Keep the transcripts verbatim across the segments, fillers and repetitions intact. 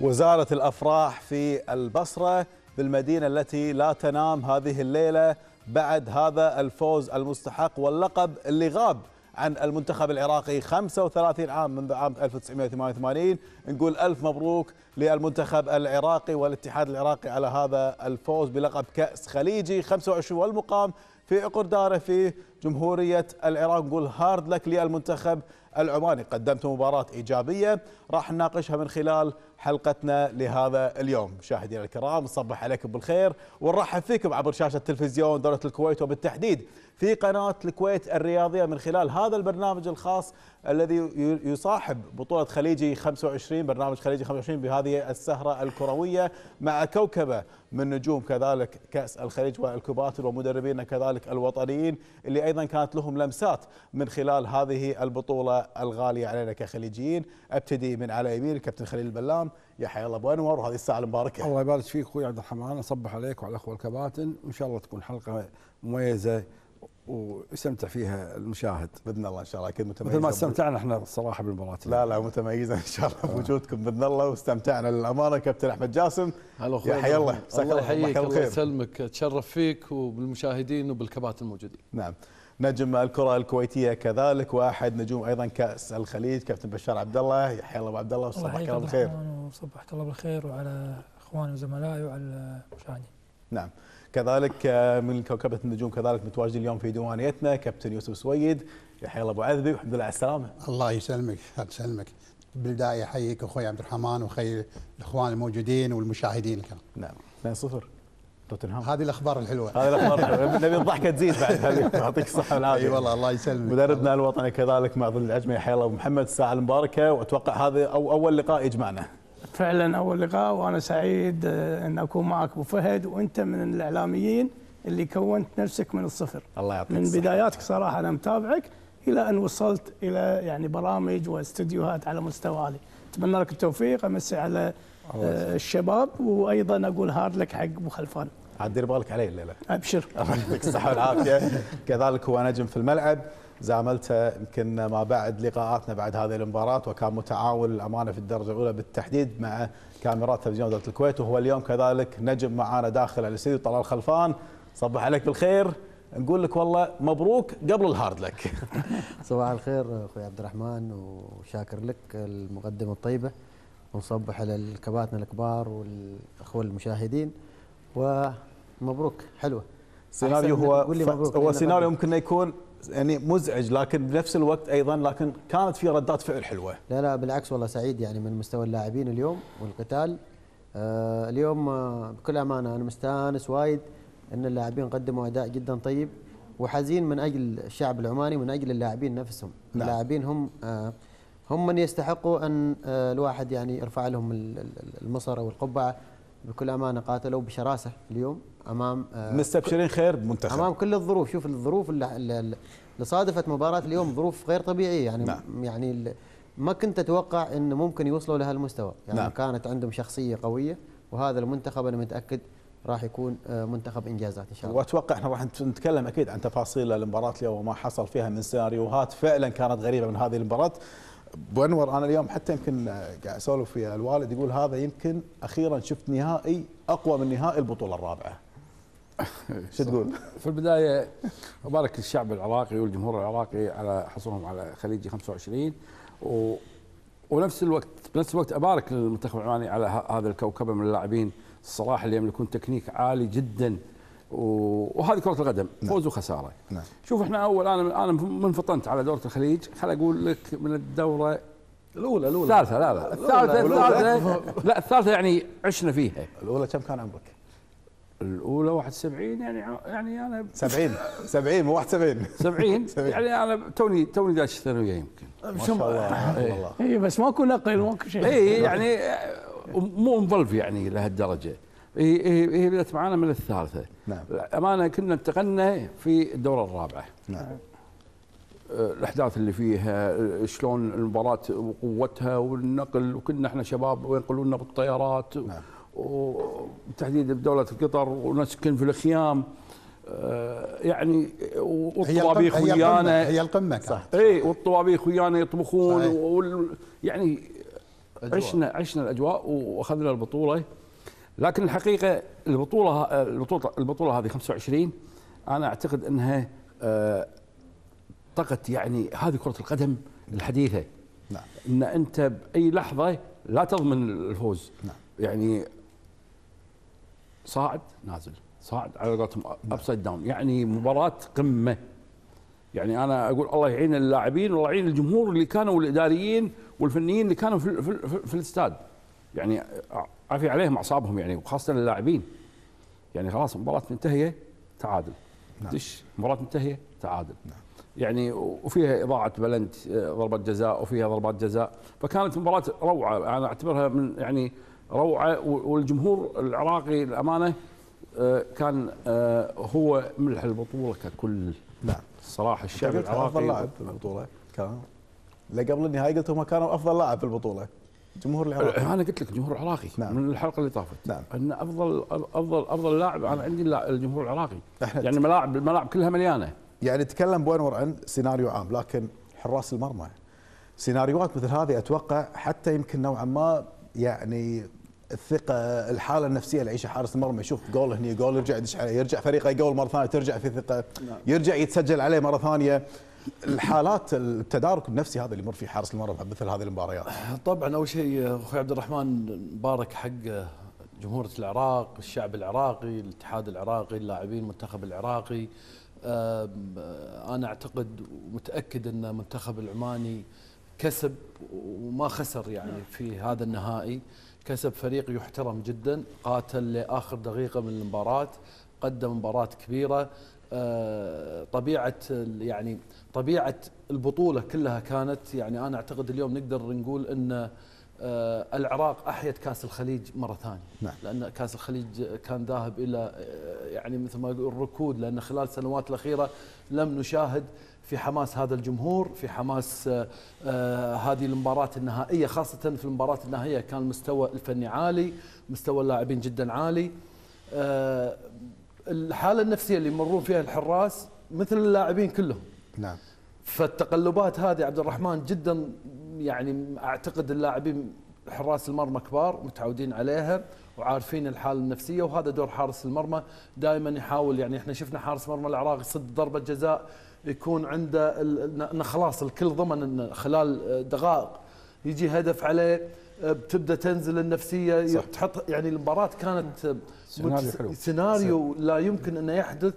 وزارة الأفراح في البصرة بالمدينة التي لا تنام هذه الليلة بعد هذا الفوز المستحق واللقب اللي غاب عن المنتخب العراقي خمسة وثلاثين عام منذ عام ألف وتسعمئة وثمانية وثمانين. نقول ألف مبروك للمنتخب العراقي والاتحاد العراقي على هذا الفوز بلقب كأس خليجي خمسة وعشرين والمقام في عقر داره في جمهورية العراق. نقول هارد لك للمنتخب العماني، قدمتوا مباراة إيجابية راح نناقشها من خلال حلقتنا لهذا اليوم. مشاهدينا الكرام نصبح عليكم بالخير ونرحب فيكم عبر شاشة تلفزيون دولة الكويت وبالتحديد في قناة الكويت الرياضية من خلال هذا البرنامج الخاص الذي يصاحب بطولة خليجي خمسة وعشرين، برنامج خليجي خمسة وعشرين بهذه السهرة الكروية مع كوكبة من نجوم كذلك كأس الخليج والكباتن ومدربينا كذلك الوطنيين اللي أيضا كانت لهم لمسات من خلال هذه البطولة الغالية علينا كخليجيين. ابتدي من على يمين الكابتن خليل البلام، يا حيا الله ابو انور وهذه الساعه المباركه. الله يبارك فيك اخوي عبد الرحمن، اصبح عليك وعلى الاخوه الكباتن، وان شاء الله تكون حلقه مميزه ويستمتع فيها المشاهد باذن الله. ان شاء الله اكيد متميزه مثل ما استمتعنا احنا الصراحه بالمباراه. لا لا متميزه ان شاء الله بوجودكم باذن الله، واستمتعنا للامانه. كابتن احمد جاسم، يا حيا الله، الله يحييك، الله يسلمك، تشرف فيك وبالمشاهدين وبالكباتن الموجودين. نعم، نجم الكره الكويتيه كذلك واحد نجوم ايضا كاس الخليج كابتن بشار عبد الله، يا الله ابو عبد الله وصبحك الله بالخير. وصبحك الله بالخير وعلى اخواني وزملائي وعلى المشاهدين. نعم، كذلك من كوكبه النجوم كذلك متواجدين اليوم في ديوانيتنا كابتن يوسف سويد، يا الله ابو عذبي والحمد لله على السلامه. الله يسلمك يسلمك. بالبدايه احييك اخوي عبد الرحمن وخير الاخوان الموجودين والمشاهدين الكرام. نعم، اثنين صفر توتنهام. هذه الاخبار الحلوه. هذه الاخبار نبي الضحكه تزيد بعد. يعطيك الصحه والعافيه. اي والله الله يسلمك. مدربنا الوطني كذلك مع ظل العجمي، حيا الله ابو محمد، الساعه المباركه، واتوقع هذا أو اول لقاء يجمعنا. فعلا اول لقاء، وانا سعيد ان اكون معك ابو فهد، وانت من الاعلاميين اللي كونت نفسك من الصفر. الله يعطيك من بداياتك صراحه انا متابعك الى ان وصلت الى يعني برامج واستديوهات على مستوى عالي. اتمنى لك التوفيق، امسي على الشباب، وايضا اقول هارد لك حق ابو خلفان. عاد دير بالك عليه الليله. ابشر. الله يعطيك الصحه والعافيه. كذلك هو نجم في الملعب، زاملته يمكن ما بعد لقاءاتنا بعد هذه المباراه، وكان متعاون الامانه في الدرجه الاولى بالتحديد مع كاميرات تلفزيون دوله الكويت، وهو اليوم كذلك نجم معانا داخل الاستديو. طلال خلفان، صبح عليك بالخير، نقول لك والله مبروك قبل الهارد لك. صباح الخير اخوي عبد الرحمن، وشاكر لك المقدمه الطيبه، ونصبح على الكباتن الكبار والاخوه المشاهدين، ومبروك. حلوه. سيناريو هو هو سيناريو ممكن يكون يعني مزعج، لكن بنفس الوقت ايضا لكن كانت في ردات فعل حلوه. لا لا بالعكس والله سعيد يعني من مستوى اللاعبين اليوم والقتال. آه اليوم آه بكل امانه انا مستانس وايد ان اللاعبين قدموا اداء جدا طيب، وحزين من اجل الشعب العماني ومن اجل اللاعبين نفسهم. نعم. اللاعبين هم آه هم من يستحقوا ان آه الواحد يعني يرفع لهم المصر او القبعه. بكل امانه قاتلوا بشراسه اليوم امام آه مستبشرين خير بمنتخب امام كل الظروف. شوف الظروف اللي, اللي صادفت مباراه اليوم ظروف غير طبيعيه يعني. نعم. يعني ما كنت اتوقع ان ممكن يوصلوا لهالمستوى يعني. نعم. كانت عندهم شخصيه قويه، وهذا المنتخب انا متاكد راح يكون منتخب انجازات ان شاء الله. واتوقع احنا راح نتكلم اكيد عن تفاصيل المباراه اليوم وما حصل فيها من سيناريوهات فعلا كانت غريبه من هذه المباراه. ابو انور، انا اليوم حتى يمكن قاعد اسولف ويا الوالد، يقول هذا يمكن اخيرا شفت نهائي اقوى من نهائي البطوله الرابعه. شو تقول؟ في البدايه ابارك الشعب العراقي والجمهور العراقي على حصولهم على خليجي خمسة وعشرين، و ونفس الوقت بنفس الوقت ابارك للمنتخب العماني على هذا الكوكبه من اللاعبين الصراحه اللي يملكون تكنيك عالي جدا، وهذه كره القدم فوز وخساره. نعم. شوف احنا اول انا انا من فطنت على دوره الخليج، خل اقول لك من الدوره الاولى الاولى الثالثه لا لا الثالثه الثالثه لا الثالثه يعني عشنا فيها. الاولى كم كان عمرك؟ الاولى واحد وسبعين يعني يعني انا سبعين سبعين مو واحد وسبعين سبعين يعني انا توني توني داش الثانويه يمكن. ما شاء الله والله. اي بس ماكو نقل ماكو شيء. اي يعني مو مظلف يعني لهالدرجه. هي هي بدات معانا من الثالثه. نعم. امانه كنا انتقلنا في الدوره الرابعه. نعم. الاحداث اللي فيها شلون المباراه وقوتها والنقل، وكنا احنا شباب وينقلونا بالطيارات. نعم. وبالتحديد بدوله قطر ونسكن في الخيام. يعني والطوابيخ ويانا هي القمه صح. اي والطوابيخ ويانا يطبخون وال يعني عشنا عشنا الاجواء واخذنا البطوله. لكن الحقيقه البطوله البطوله البطوله هذه خمسة وعشرين انا اعتقد انها طقت يعني هذه كره القدم الحديثه. نعم. ان انت باي لحظه لا تضمن الفوز. نعم. يعني صاعد نازل صاعد على قولتهم ابسايد داون، يعني مباراه قمه. يعني انا اقول الله يعين اللاعبين والله يعين الجمهور اللي كانوا والاداريين والفنيين اللي كانوا في في, في, في الاستاد. يعني عافي عليهم اعصابهم يعني، وخاصه اللاعبين. يعني خلاص مباراه منتهيه تعادل. نعم. دش مباراه منتهيه تعادل. نعم. يعني وفيها اضاعه بلنت ضربه جزاء وفيها ضربات جزاء، فكانت مباراه روعه. انا اعتبرها من يعني روعه، والجمهور العراقي الامانه كان هو ملح البطوله ككل. نعم. الصراحه الشعب العراقي افضل لاعب في البطوله كان، لا قبل النهائي قلت هم كانوا افضل لاعب في البطوله الجمهور العراقي. انا قلت لك الجمهور العراقي. نعم. من الحلقه اللي طافت. نعم. ان افضل افضل افضل لاعب انا عندي الجمهور العراقي. يعني الملاعب الملاعب كلها مليانه. يعني تكلم بوينور عن سيناريو عام، لكن حراس المرمى سيناريوهات مثل هذه اتوقع حتى يمكن نوعا ما يعني الثقه الحاله النفسيه اللي يعيشها حارس المرمى، يشوف جول هني جول يرجع يدش عليه، يرجع فريقه يجول مره ثانيه ترجع في ثقه. نعم. يرجع يتسجل عليه مره ثانيه. الحالات التدارك النفسي هذا اللي يمر فيه حارس المرمى مثل هذه المباريات. طبعا اول شيء اخوي عبد الرحمن مبارك حق جمهوريه العراق، الشعب العراقي، الاتحاد العراقي، اللاعبين المنتخب العراقي. انا اعتقد ومتاكد ان المنتخب العماني كسب وما خسر يعني في هذا النهائي. كسب فريق يحترم جدا، قاتل لاخر دقيقه من المباراه، قدم مباراه كبيره. طبيعه يعني طبيعه البطوله كلها كانت يعني انا اعتقد اليوم نقدر نقول ان العراق احيت كاس الخليج مره ثانيه. نعم. لان كاس الخليج كان ذاهب الى يعني مثل ما يقول الركود، لان خلال السنوات الاخيره لم نشاهد في حماس هذا الجمهور، في حماس آه هذه المباراة النهائية، خاصة في المباراة النهائية كان المستوى الفني عالي، مستوى اللاعبين جدا عالي. آه الحالة النفسية اللي يمرون فيها الحراس مثل اللاعبين كلهم. نعم. فالتقلبات هذه عبد الرحمن جدا يعني اعتقد اللاعبين حراس المرمى كبار متعودين عليها وعارفين الحالة النفسية، وهذا دور حارس المرمى. دائما يحاول يعني احنا شفنا حارس مرمى العراق يصد ضربة جزاء يكون عنده انه خلاص الكل ضمن ان خلال دقائق يجي هدف عليه، بتبدا تنزل النفسيه. صح. تحط يعني المباراه كانت سيناريو, سيناريو لا يمكن انه يحدث.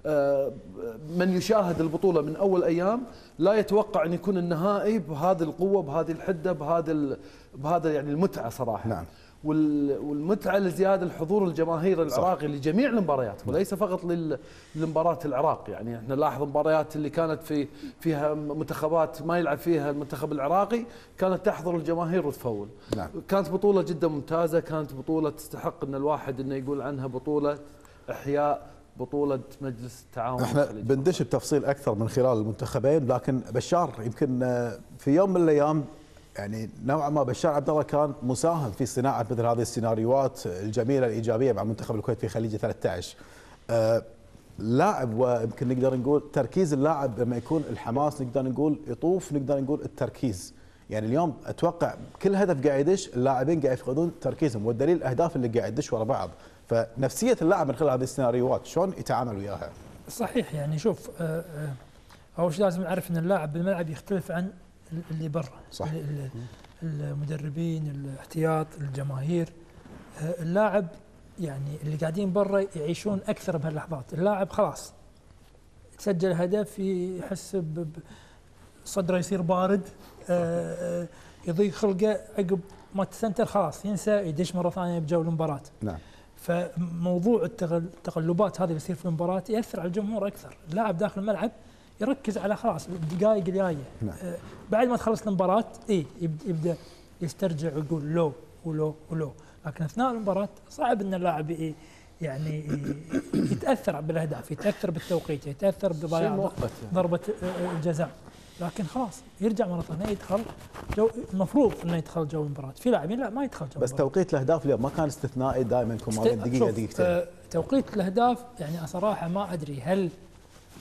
من يشاهد البطوله من اول ايام لا يتوقع ان يكون النهائي بهذه القوه بهذه الحده بهذا بهذا يعني المتعه صراحه. نعم. والمتعه لزياده الحضور الجماهيري العراقي لجميع المباريات وليس فقط للمباراه العراق. يعني احنا نلاحظ المباريات اللي كانت في فيها منتخبات ما يلعب فيها المنتخب العراقي كانت تحضر الجماهير وتفول. نعم. كانت بطوله جدا ممتازه، كانت بطوله تستحق ان الواحد انه يقول عنها بطوله احياء، بطولة مجلس التعاون. احنا بندش بتفصيل اكثر من خلال المنتخبين، لكن بشار يمكن في يوم من الايام يعني نوعا ما بشار عبد الله كان مساهم في صناعه مثل هذه السيناريوهات الجميله الايجابيه مع منتخب الكويت في خليج ثلاثة عشر. آه لاعب ويمكن نقدر نقول تركيز اللاعب لما يكون الحماس نقدر نقول يطوف، نقدر نقول التركيز. يعني اليوم اتوقع كل هدف قاعد يدش اللاعبين قاعد يفقدون تركيزهم، والدليل الاهداف اللي قاعد يدش ورا بعض. فنفسيه اللاعب من خلال هذه السيناريوهات شلون يتعامل وياها؟ صحيح. يعني شوف اول شيء لازم نعرف ان اللاعب بالملعب يختلف عن اللي برا. صح. المدربين، الاحتياط، الجماهير. اللاعب يعني اللي قاعدين برا يعيشون اكثر بهاللحظات. اللاعب خلاص تسجل هدف يحس صدره يصير بارد، يضيق خلقه، عقب ما تسنتر خلاص ينسى، يدش مره ثانيه بجو المباراه. نعم. فموضوع التقلبات هذه اللي يصير في المباراه ياثر على الجمهور اكثر. اللاعب داخل الملعب يركز على خلاص الدقائق الجايه. نعم. آه بعد ما تخلص المباراه اي يبدا يسترجع ويقول لو ولو ولو، لكن اثناء المباراه صعب ان اللاعب يعني يتاثر بالاهداف، يتاثر بالتوقيت، يتاثر بضياع ضربه الجزاء، لكن خلاص يرجع مره ثانيه يدخل جو. المفروض انه يدخل جو المباراه. في لاعبين لا ما يدخل جو بس المباراة. توقيت الاهداف اليوم ما كان استثنائي، دائما يكون ما بين دقيقه دقيقتين. آه توقيت الاهداف يعني صراحه ما ادري هل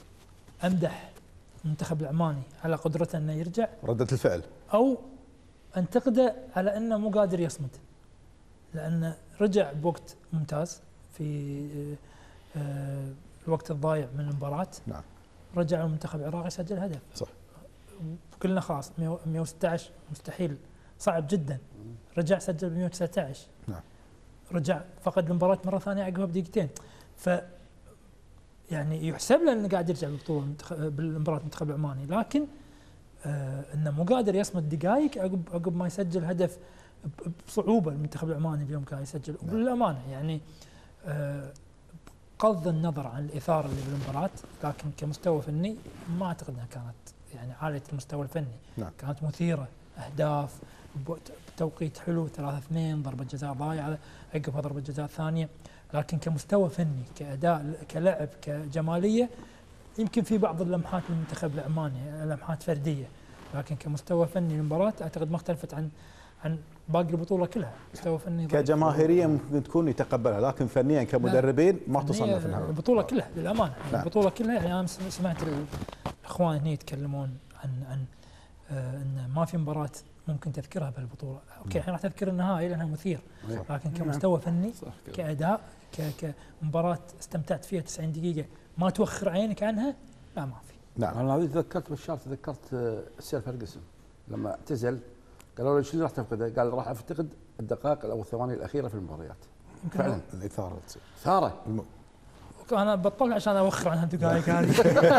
امدح المنتخب العماني على قدرته انه يرجع رده الفعل، او انتقده على انه مو قادر يصمد، لانه رجع بوقت ممتاز في الوقت الضايع من المباراه. نعم. رجع المنتخب العراقي سجل هدف. صح. قلنا خلاص مئة وستة عشر مستحيل، صعب جدا. رجع سجل ب مئة وتسعة عشر. نعم. رجع فقد المباراه مره ثانيه عقبها بدقيقتين. ف يعني يحسب له انه قاعد يرجع بالبطوله بالمباراه المنتخب العماني، لكن آه انه مو قادر يصمد دقائق عقب عقب ما يسجل هدف بصعوبه. المنتخب العماني اليوم كان يسجل. نعم. وبالامانه يعني آه بغض النظر عن الاثاره اللي بالمباراه، لكن كمستوى فني ما اعتقد انها كانت يعني عاليه المستوى الفني. نعم. كانت مثيره، اهداف بتوقيت حلو، ثلاثة اثنين، ضربه جزاء ضايعه عقبها ضربه جزاء ثانيه، لكن كمستوى فني كاداء كلعب كجماليه يمكن في بعض اللمحات للمنتخب العماني لمحات فرديه، لكن كمستوى فني المباراه اعتقد ما اختلفت عن عن باقي البطوله كلها. مستوى فني كجماهيريه ممكن تكون يتقبلها، لكن فنيا كمدربين ما تصنف انها البطوله كلها للامانه. يعني البطوله كلها يعني انا سمعت الاخوان هنا يتكلمون عن عن آه ان ما في مباراه ممكن تذكرها بهالبطوله. اوكي الحين راح تذكر النهائي لانها مثير، لكن كمستوى فني كاداء كمباراه استمتعت فيها تسعين دقيقه ما توخر عينك عنها، لا ما في. نعم. انا هذه تذكرت بشار، تذكرت السير فرجسون لما اعتزل قالوا له شنو راح تفقده؟ قال راح افتقد الدقائق او الثواني الاخيره في المباريات. فعلا الاثاره تصير اثاره. الم... انا بطلع عشان اوخر عنها الدقائق هذه.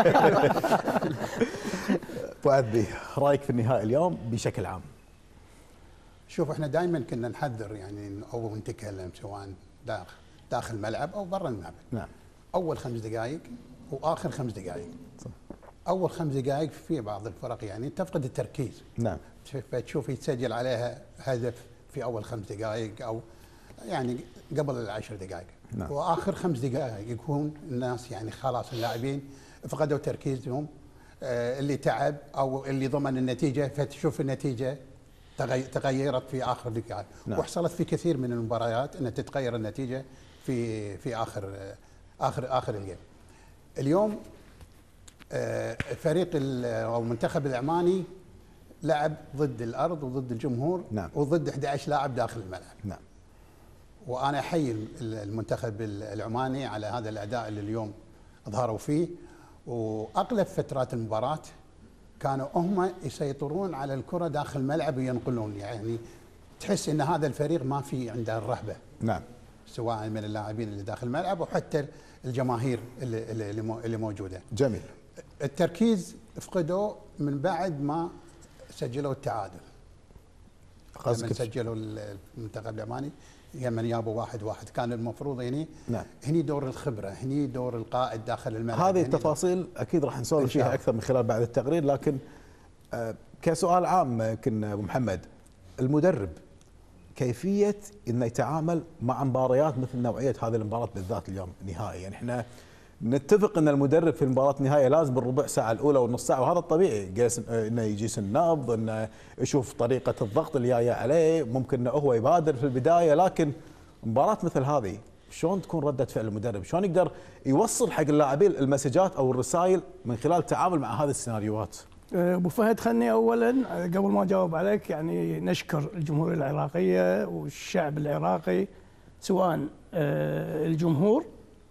ابو عدبي، رايك في النهائي اليوم بشكل عام؟ شوف احنا دائما كنا نحذر يعني او نتكلم سواء داخل داخل الملعب او برا الملعب. نعم. اول خمس دقائق واخر خمس دقائق. صح. اول خمس دقائق في بعض الفرق يعني تفقد التركيز. نعم. فتشوف يتسجل عليها هدف في اول خمس دقائق او يعني قبل العشر دقائق. نعم. واخر خمس دقائق يكون الناس يعني خلاص اللاعبين فقدوا تركيزهم، آه اللي تعب او اللي ضمن النتيجه، فتشوف النتيجه تغيرت في اخر دقائق. نعم. وحصلت في كثير من المباريات ان تتغير النتيجه في في اخر اخر اخر الجيم. اليوم آه فريق او المنتخب العماني لعب ضد الارض وضد الجمهور. نعم. وضد أحد عشر لاعب داخل الملعب. نعم. وانا احيي المنتخب العماني على هذا الاداء اللي اليوم اظهروا فيه، واغلب فترات المباراه كانوا هم يسيطرون على الكره داخل الملعب وينقلون، يعني تحس ان هذا الفريق ما في عنده الرهبه. نعم. سواء من اللاعبين اللي داخل الملعب وحتى الجماهير اللي اللي اللي موجوده. جميل. التركيز فقدوا من بعد ما سجلوا التعادل. لما سجلوا المنتخب العماني لما جابوا واحد واحد كان المفروض هني. نعم. هني دور الخبره، هني دور القائد داخل الملعب. هذه التفاصيل اكيد راح نسولف فيها اكثر من خلال بعد التقرير، لكن آه كسؤال عام كنا ابو محمد، المدرب كيفيه انه يتعامل مع مباريات مثل نوعيه هذه المباراه بالذات اليوم نهائي، يعني احنا نتفق ان المدرب في المباراه النهائيه لازم بالربع ساعه الاولى والنص ساعه، وهذا الطبيعي، انه يجيس النبض، انه يشوف طريقه الضغط اللي جايه عليه، ممكن انه هو يبادر في البدايه، لكن مباراه مثل هذه شلون تكون رده فعل المدرب؟ شلون يقدر يوصل حق اللاعبين المسجات او الرسائل من خلال التعامل مع هذه السيناريوهات؟ ابو فهد خلني اولا قبل ما اجاوب عليك يعني نشكر الجمهوريه العراقيه والشعب العراقي، سواء الجمهور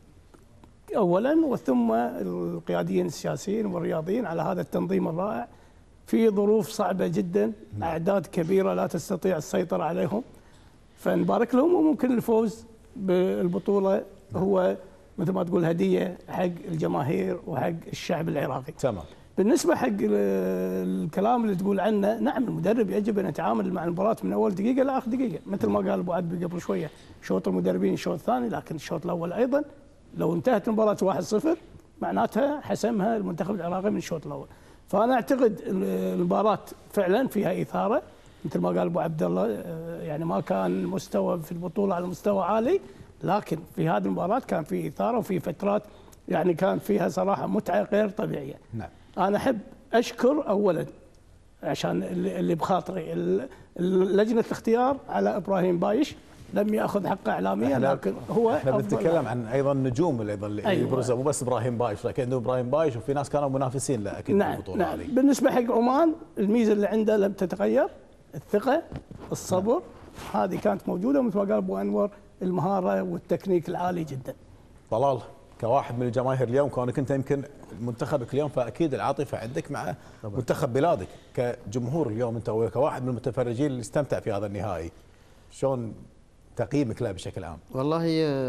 اولا وثم القياديين السياسيين والرياضيين على هذا التنظيم الرائع في ظروف صعبه جدا، اعداد كبيره لا تستطيع السيطره عليهم، فنبارك لهم، وممكن الفوز بالبطوله هو مثل ما تقول هديه حق الجماهير وحق الشعب العراقي. تمام. بالنسبه حق الكلام اللي تقول عنه، نعم المدرب يجب ان يتعامل مع المباراه من اول دقيقه لاخر دقيقه، مثل ما قال ابو عدبي قبل شويه، شوط المدربين الشوط الثاني، لكن الشوط الاول ايضا لو انتهت المباراه واحد صفر معناتها حسمها المنتخب العراقي من الشوط الاول. فانا اعتقد المباراه فعلا فيها اثاره مثل ما قال ابو عبد الله، يعني ما كان مستوى في البطوله على مستوى عالي، لكن في هذه المباراه كان في اثاره وفي فترات يعني كان فيها صراحه متعه غير طبيعيه. نعم. انا احب اشكر اولا عشان اللي بخاطري لجنه الاختيار على ابراهيم بايش، لم ياخذ حقه اعلاميا، لكن هو احنا بنتكلم عن ايضا نجوم اللي ايضا اللي أيوة. يبرزوا، مو بس ابراهيم بايش، لكن عنده ابراهيم بايش وفي ناس كانوا منافسين له اكيد نعم. في البطوله نعم. هذه. بالنسبه حق عمان الميزه اللي عنده لم تتغير، الثقه، الصبر، هذه كانت موجوده. مثل ما قال ابو انور المهاره والتكنيك العالي جدا. طلال كواحد من الجماهير اليوم، كونك انت يمكن منتخبك اليوم، فاكيد العاطفه عندك مع طبعا. منتخب بلادك كجمهور اليوم، انت كواحد من المتفرجين اللي استمتع في هذا النهائي، شلون تقييمك له بشكل عام؟ والله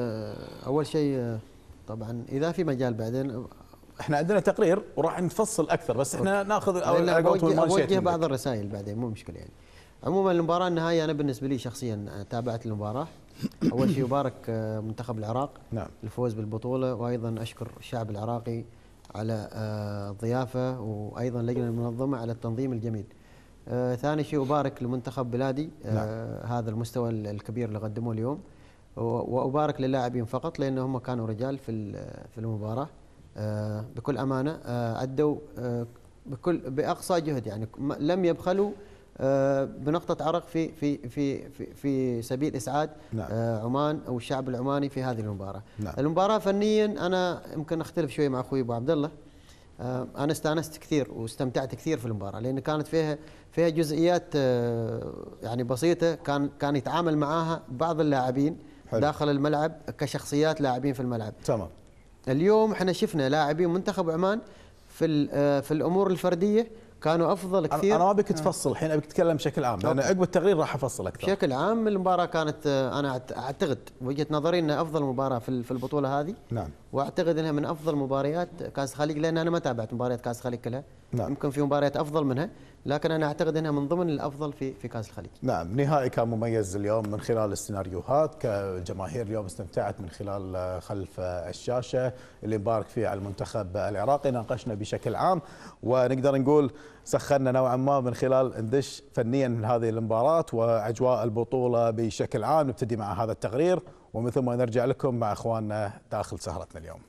اول شيء طبعا اذا في مجال بعدين احنا عندنا تقرير وراح نفصل اكثر، بس احنا ناخذ اوجه بعض الرسائل بعدين مو مشكله يعني. عموما المباراه النهائيه انا بالنسبه لي شخصيا تابعت المباراه. اول شيء يبارك منتخب العراق نعم. الفوز بالبطوله، وايضا اشكر الشعب العراقي على الضيافه، وايضا اللجنه المنظمه على التنظيم الجميل. آه ثاني شيء أبارك لمنتخب بلادي آه نعم. هذا المستوى الكبير اللي قدموه اليوم، وأبارك للاعبين فقط لأن هم كانوا رجال في في المباراة آه بكل أمانة. آه أدوا آه بكل بأقصى جهد، يعني لم يبخلوا آه بنقطة عرق في في في في, في سبيل إسعاد نعم. آه عمان أو الشعب العماني في هذه المباراة. نعم. المباراة فنيا أنا يمكن أختلف شوي مع أخوي أبو عبد الله. أنا استانست كثير واستمتعت كثير في المباراة، لأن كانت فيها فيها جزئيات يعني بسيطة كان كان يتعامل معاها بعض اللاعبين حلو. داخل الملعب كشخصيات لاعبين في الملعب. تمام. اليوم احنا شفنا لاعبين منتخب عمان في في الأمور الفردية كانوا افضل كثير. انا ما بك تفصل الحين، ابيك تتكلم بشكل عام، لان عقب التقرير راح افصل اكثر. بشكل عام المباراه كانت انا اعتقد وجهه نظري انها افضل مباراه في في البطوله هذه. نعم. واعتقد انها من افضل مباريات كاس الخليج، لان انا ما تابعت مباريات كاس الخليج كلها. نعم. يمكن في مباريات افضل منها، لكن انا اعتقد انها من ضمن الافضل في في كاس الخليج. نعم، نهائي كان مميز اليوم من خلال السيناريوهات، كجماهير اليوم استمتعت من خلال خلف الشاشه اللي مبارك فيه على المنتخب العراقي. ناقشنا بشكل عام ونقدر نقول سخنا نوعا ما من خلال ندش فنيا هذه المباراه واجواء البطوله بشكل عام. نبتدي مع هذا التقرير ومن ثم نرجع لكم مع اخواننا داخل سهرتنا اليوم.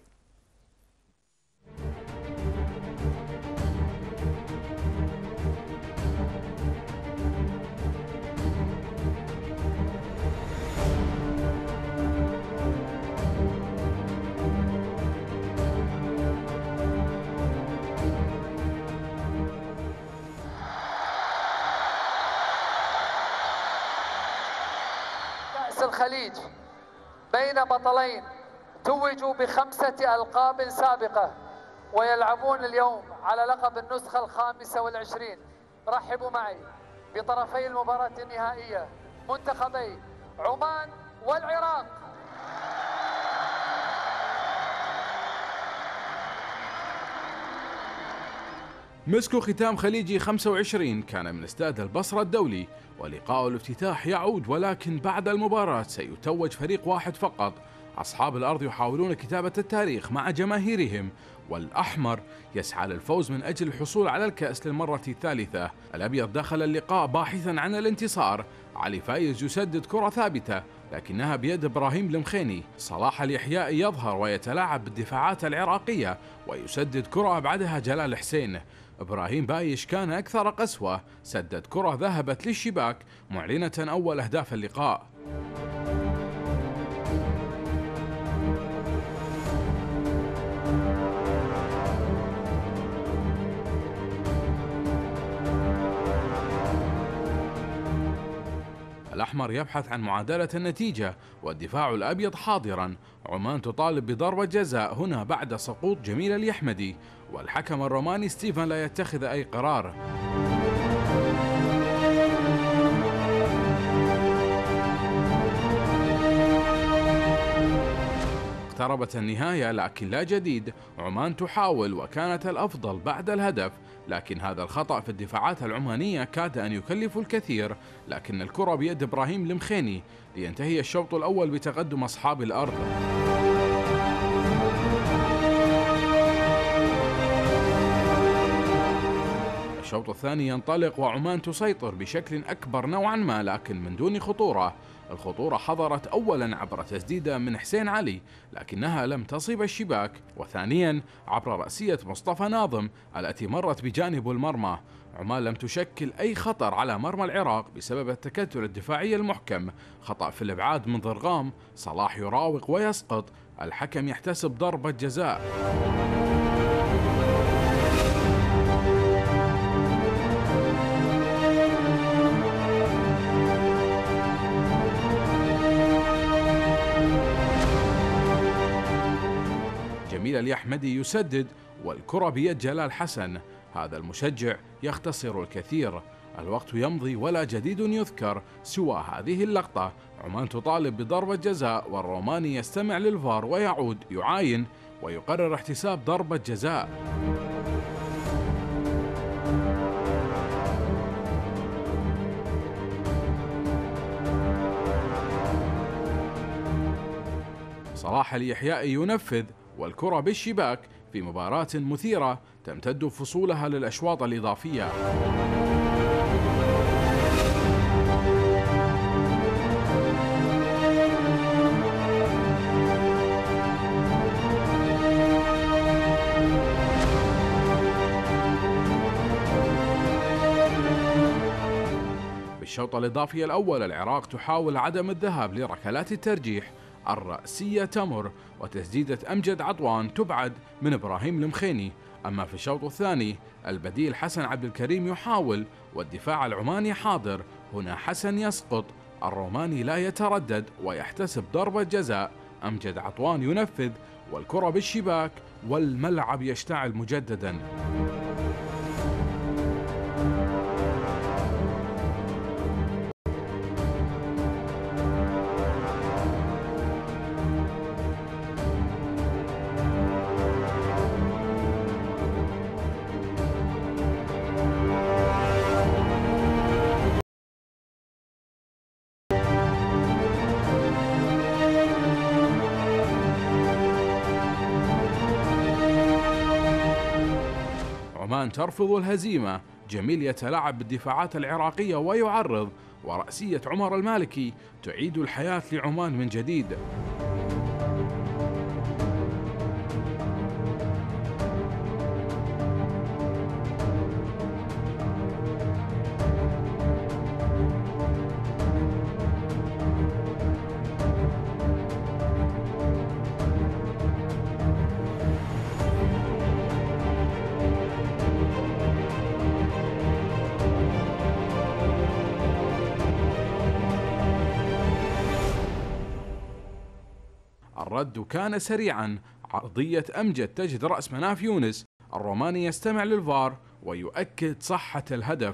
الخليج بين بطلين توجوا بخمسة ألقاب سابقة ويلعبون اليوم على لقب النسخة الخامسة والعشرين. رحبوا معي بطرفي المباراة النهائية منتخبي عمان والعراق. مسكو ختام خليجي خمسة وعشرين كان من استاد البصرة الدولي، ولقاء الافتتاح يعود، ولكن بعد المباراة سيتوج فريق واحد فقط. أصحاب الأرض يحاولون كتابة التاريخ مع جماهيرهم، والأحمر يسعى للفوز من أجل الحصول على الكأس للمرة الثالثة. الأبيض دخل اللقاء باحثا عن الانتصار. علي فايز يسدد كرة ثابتة لكنها بيد إبراهيم المخيني. صلاح اليحياء يظهر ويتلاعب بالدفاعات العراقية ويسدد كرة أبعدها جلال حسين. إبراهيم بايش كان أكثر قسوة، سدد كرة ذهبت للشباك معلنة أول أهداف اللقاء. الأحمر يبحث عن معادلة النتيجة والدفاع الأبيض حاضرا. عمان تطالب بضربة جزاء هنا بعد سقوط جميل اليحمدي، والحكم الروماني ستيفن لا يتخذ أي قرار. اقتربت النهاية لكن لا جديد. عمان تحاول وكانت الأفضل بعد الهدف، لكن هذا الخطأ في الدفاعات العمانية كاد أن يكلف الكثير. لكن الكرة بيد إبراهيم المخيني لينتهي الشوط الأول بتقدم أصحاب الأرض. الشوط الثاني ينطلق وعمان تسيطر بشكل أكبر نوعا ما لكن من دون خطورة. الخطورة حضرت أولا عبر تسديدة من حسين علي لكنها لم تصب الشباك، وثانيا عبر رأسية مصطفى ناظم التي مرت بجانب المرمى. عمان لم تشكل أي خطر على مرمى العراق بسبب التكتل الدفاعي المحكم. خطأ في الإبعاد من ضرغام، صلاح يراوغ ويسقط، الحكم يحتسب ضربة جزاء. اليحمدي يسدد والكرة بيد جلال حسن. هذا المشجع يختصر الكثير. الوقت يمضي ولا جديد يذكر سوى هذه اللقطة. عمان تطالب بضربة جزاء والروماني يستمع للفار ويعود يعاين ويقرر احتساب ضربة جزاء. صلاح اليحيائي ينفذ والكرة بالشباك في مباراة مثيرة تمتد فصولها للأشواط الإضافية. بالشوط الإضافي الأول العراق تحاول عدم الذهاب لركلات الترجيح. الرأسية تمر وتسديدة أمجد عطوان تبعد من إبراهيم المخيني. أما في الشوط الثاني البديل حسن عبد الكريم يحاول والدفاع العماني حاضر. هنا حسن يسقط، الروماني لا يتردد ويحتسب ضربة جزاء. أمجد عطوان ينفذ والكرة بالشباك والملعب يشتعل مجددا. عمان ترفض الهزيمة. جميل يتلاعب بالدفاعات العراقية ويعرض، ورأسية عمر المالكي تعيد الحياة لعمان من جديد. الرد كان سريعا. عرضية أمجد تجد رأس مناف يونس. الروماني يستمع للفار ويؤكد صحة الهدف.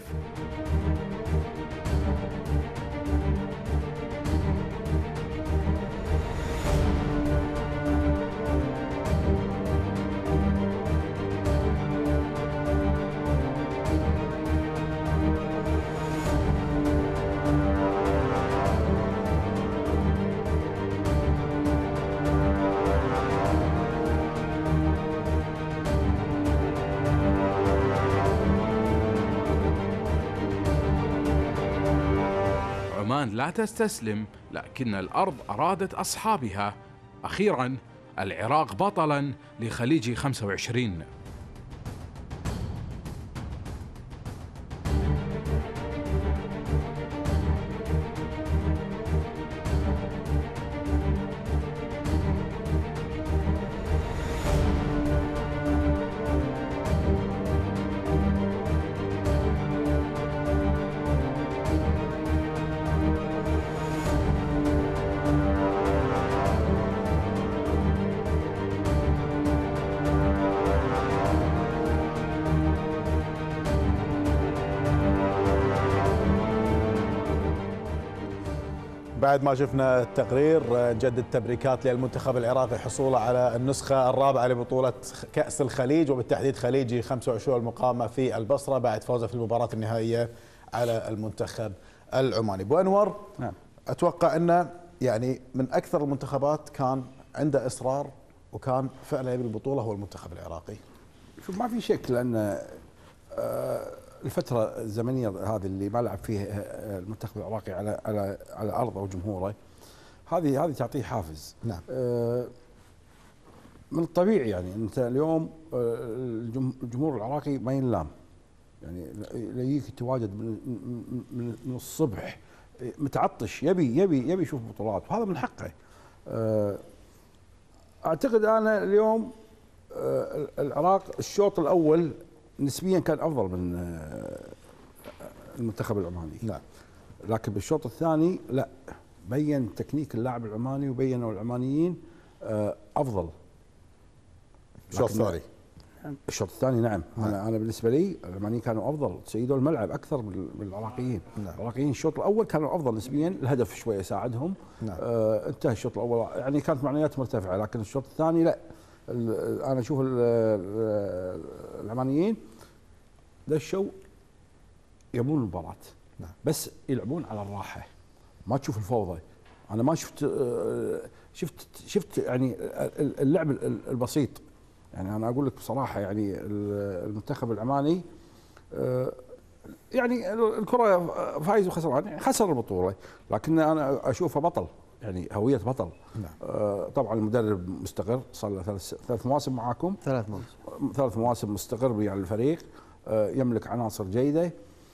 عمان لا تستسلم، لكن الأرض أرادت أصحابها. أخيرا العراق بطلا لخليج خمسة وعشرين. بعد ما شفنا التقرير نجدد التبريكات للمنتخب العراقي حصوله على النسخة الرابعة لبطولة كأس الخليج وبالتحديد خليجي خمسة وعشرين المقامة في البصرة بعد فوزه في المباراة النهائية على المنتخب العماني. ابو انور، نعم. اتوقع انه يعني من اكثر المنتخبات كان عنده اصرار وكان فعلا يبي البطولة هو المنتخب العراقي. شوف ما في شك لان الفترة الزمنية هذه اللي ما لعب فيها المنتخب العراقي على على على ارضه وجمهوره هذه هذه تعطيه حافز. نعم. من الطبيعي يعني انت اليوم الجمهور العراقي ما ينلام، يعني يجيك تواجد من من الصبح متعطش يبي يبي يبي يشوف بطولات وهذا من حقه. اعتقد انا اليوم العراق الشوط الاول نسبيا كان افضل من المنتخب العماني. نعم. لكن بالشوط الثاني لا، بين تكنيك اللاعب العماني وبينوا العمانيين افضل. الشوط الثاني. الشوط الثاني نعم. نعم. انا انا بالنسبه لي العمانيين كانوا افضل، سيدوا الملعب اكثر من العراقيين. نعم. العراقيين الشوط الاول كانوا افضل نسبيا، الهدف شويه ساعدهم. نعم. آه انتهى الشوط الاول يعني كانت معنويات مرتفعه، لكن الشوط الثاني لا. انا اشوف العمانيين دشوا يبون المباراه. نعم. بس يلعبون على الراحه، ما تشوف الفوضى. انا ما شفت شفت شفت يعني اللعب البسيط. يعني انا اقول لك بصراحه يعني المنتخب العماني يعني الكره فايز وخسران، يعني خسر البطوله، لكن انا اشوفه بطل، يعني هويه بطل. نعم. طبعا المدرب مستقر، صار له ثلاث ثلاث مواسم معاكم. ثلاث مواسم ثلاث مواسم مستقر ويا يعني الفريق، يملك عناصر جيده.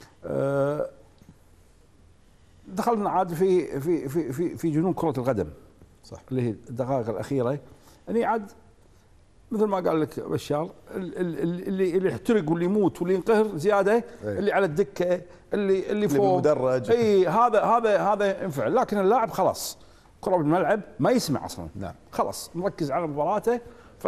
دخلنا عاد في في في في في جنون كره القدم. صح. اللي هي الدقائق الاخيره، يعني عاد مثل ما قال لك بشار، اللي اللي يحترق واللي يموت واللي ينقهر زياده، أي. اللي على الدكه، اللي اللي فوق، اللي بالمدرج، اي هذا هذا هذا ينفع، لكن اللاعب خلاص كره بالملعب ما يسمع اصلا. نعم. خلاص مركز على مباراته. ف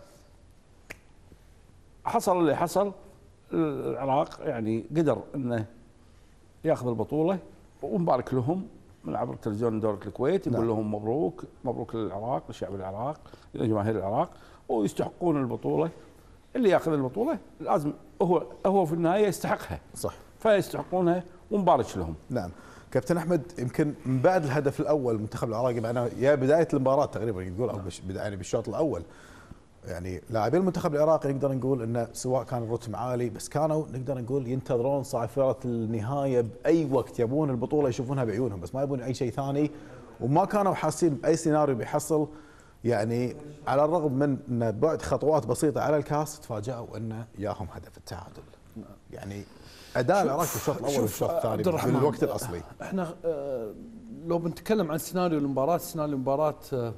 حصل اللي حصل، العراق يعني قدر انه ياخذ البطوله، ونبارك لهم من عبر تلفزيون دوله الكويت، نقول نعم. لهم مبروك، مبروك للعراق، لشعب العراق، لجماهير العراق، ويستحقون البطوله. اللي ياخذ البطوله لازم هو هو في النهايه يستحقها. صح. فيستحقونها ونبارك لهم. نعم. كابتن احمد، يمكن من بعد الهدف الاول المنتخب العراقي معنا يا بدايه المباراه تقريبا تقول، او يعني بالشوط الاول، يعني لاعبين المنتخب العراقي نقدر نقول انه سواء كان الرتم عالي، بس كانوا نقدر نقول ينتظرون صافره النهايه باي وقت، يبون البطوله يشوفونها بعيونهم، بس ما يبون اي شيء ثاني، وما كانوا حاسين باي سيناريو بيحصل. يعني على الرغم من ان بعد خطوات بسيطه على الكاس، تفاجئوا انه ياهم هدف التعادل. يعني اداء العراق في الشوط الاول والشوط الثاني في الوقت الاصلي. احنا آه لو بنتكلم عن سيناريو المباراه، سيناريو المباراه آه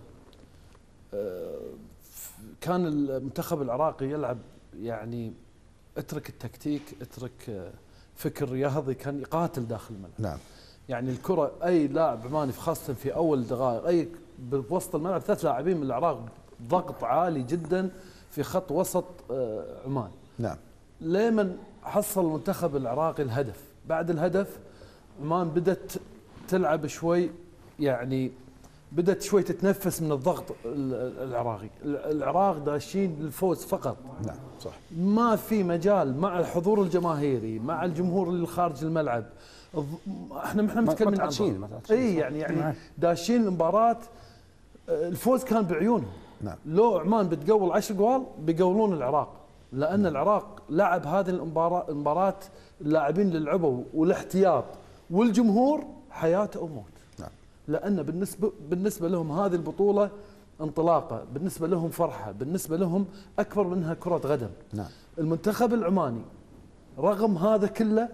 آه كان المنتخب العراقي يلعب، يعني اترك التكتيك، اترك فكر رياضي، كان يقاتل داخل الملعب. نعم. يعني الكره اي لاعب عماني خاصه في اول دقائق، اي بوسط الملعب ثلاث لاعبين من العراق، ضغط عالي جدا في خط وسط عمان. نعم. لمن حصل المنتخب العراقي الهدف، بعد الهدف عمان بدت تلعب شوي، يعني بدأت شوي تتنفس من الضغط العراقي. العراق داشين للفوز فقط. نعم صح. ما في مجال مع الحضور الجماهيري، مع الجمهور اللي خارج الملعب. احنا احنا متكلمين عن اي يعني يعني داشين المباراة، الفوز كان بعيونهم. نعم. لو عمان بتقول عشر جوال بيقولون العراق، لأن نعم. العراق لعب هذه المباراة المباراة اللاعبين اللي لعبوا والاحتياط والجمهور حياته أو موت. لأن بالنسبة بالنسبة لهم هذه البطولة انطلاقة، بالنسبة لهم فرحة، بالنسبة لهم أكبر منها كرة قدم. نعم. المنتخب العماني رغم هذا كله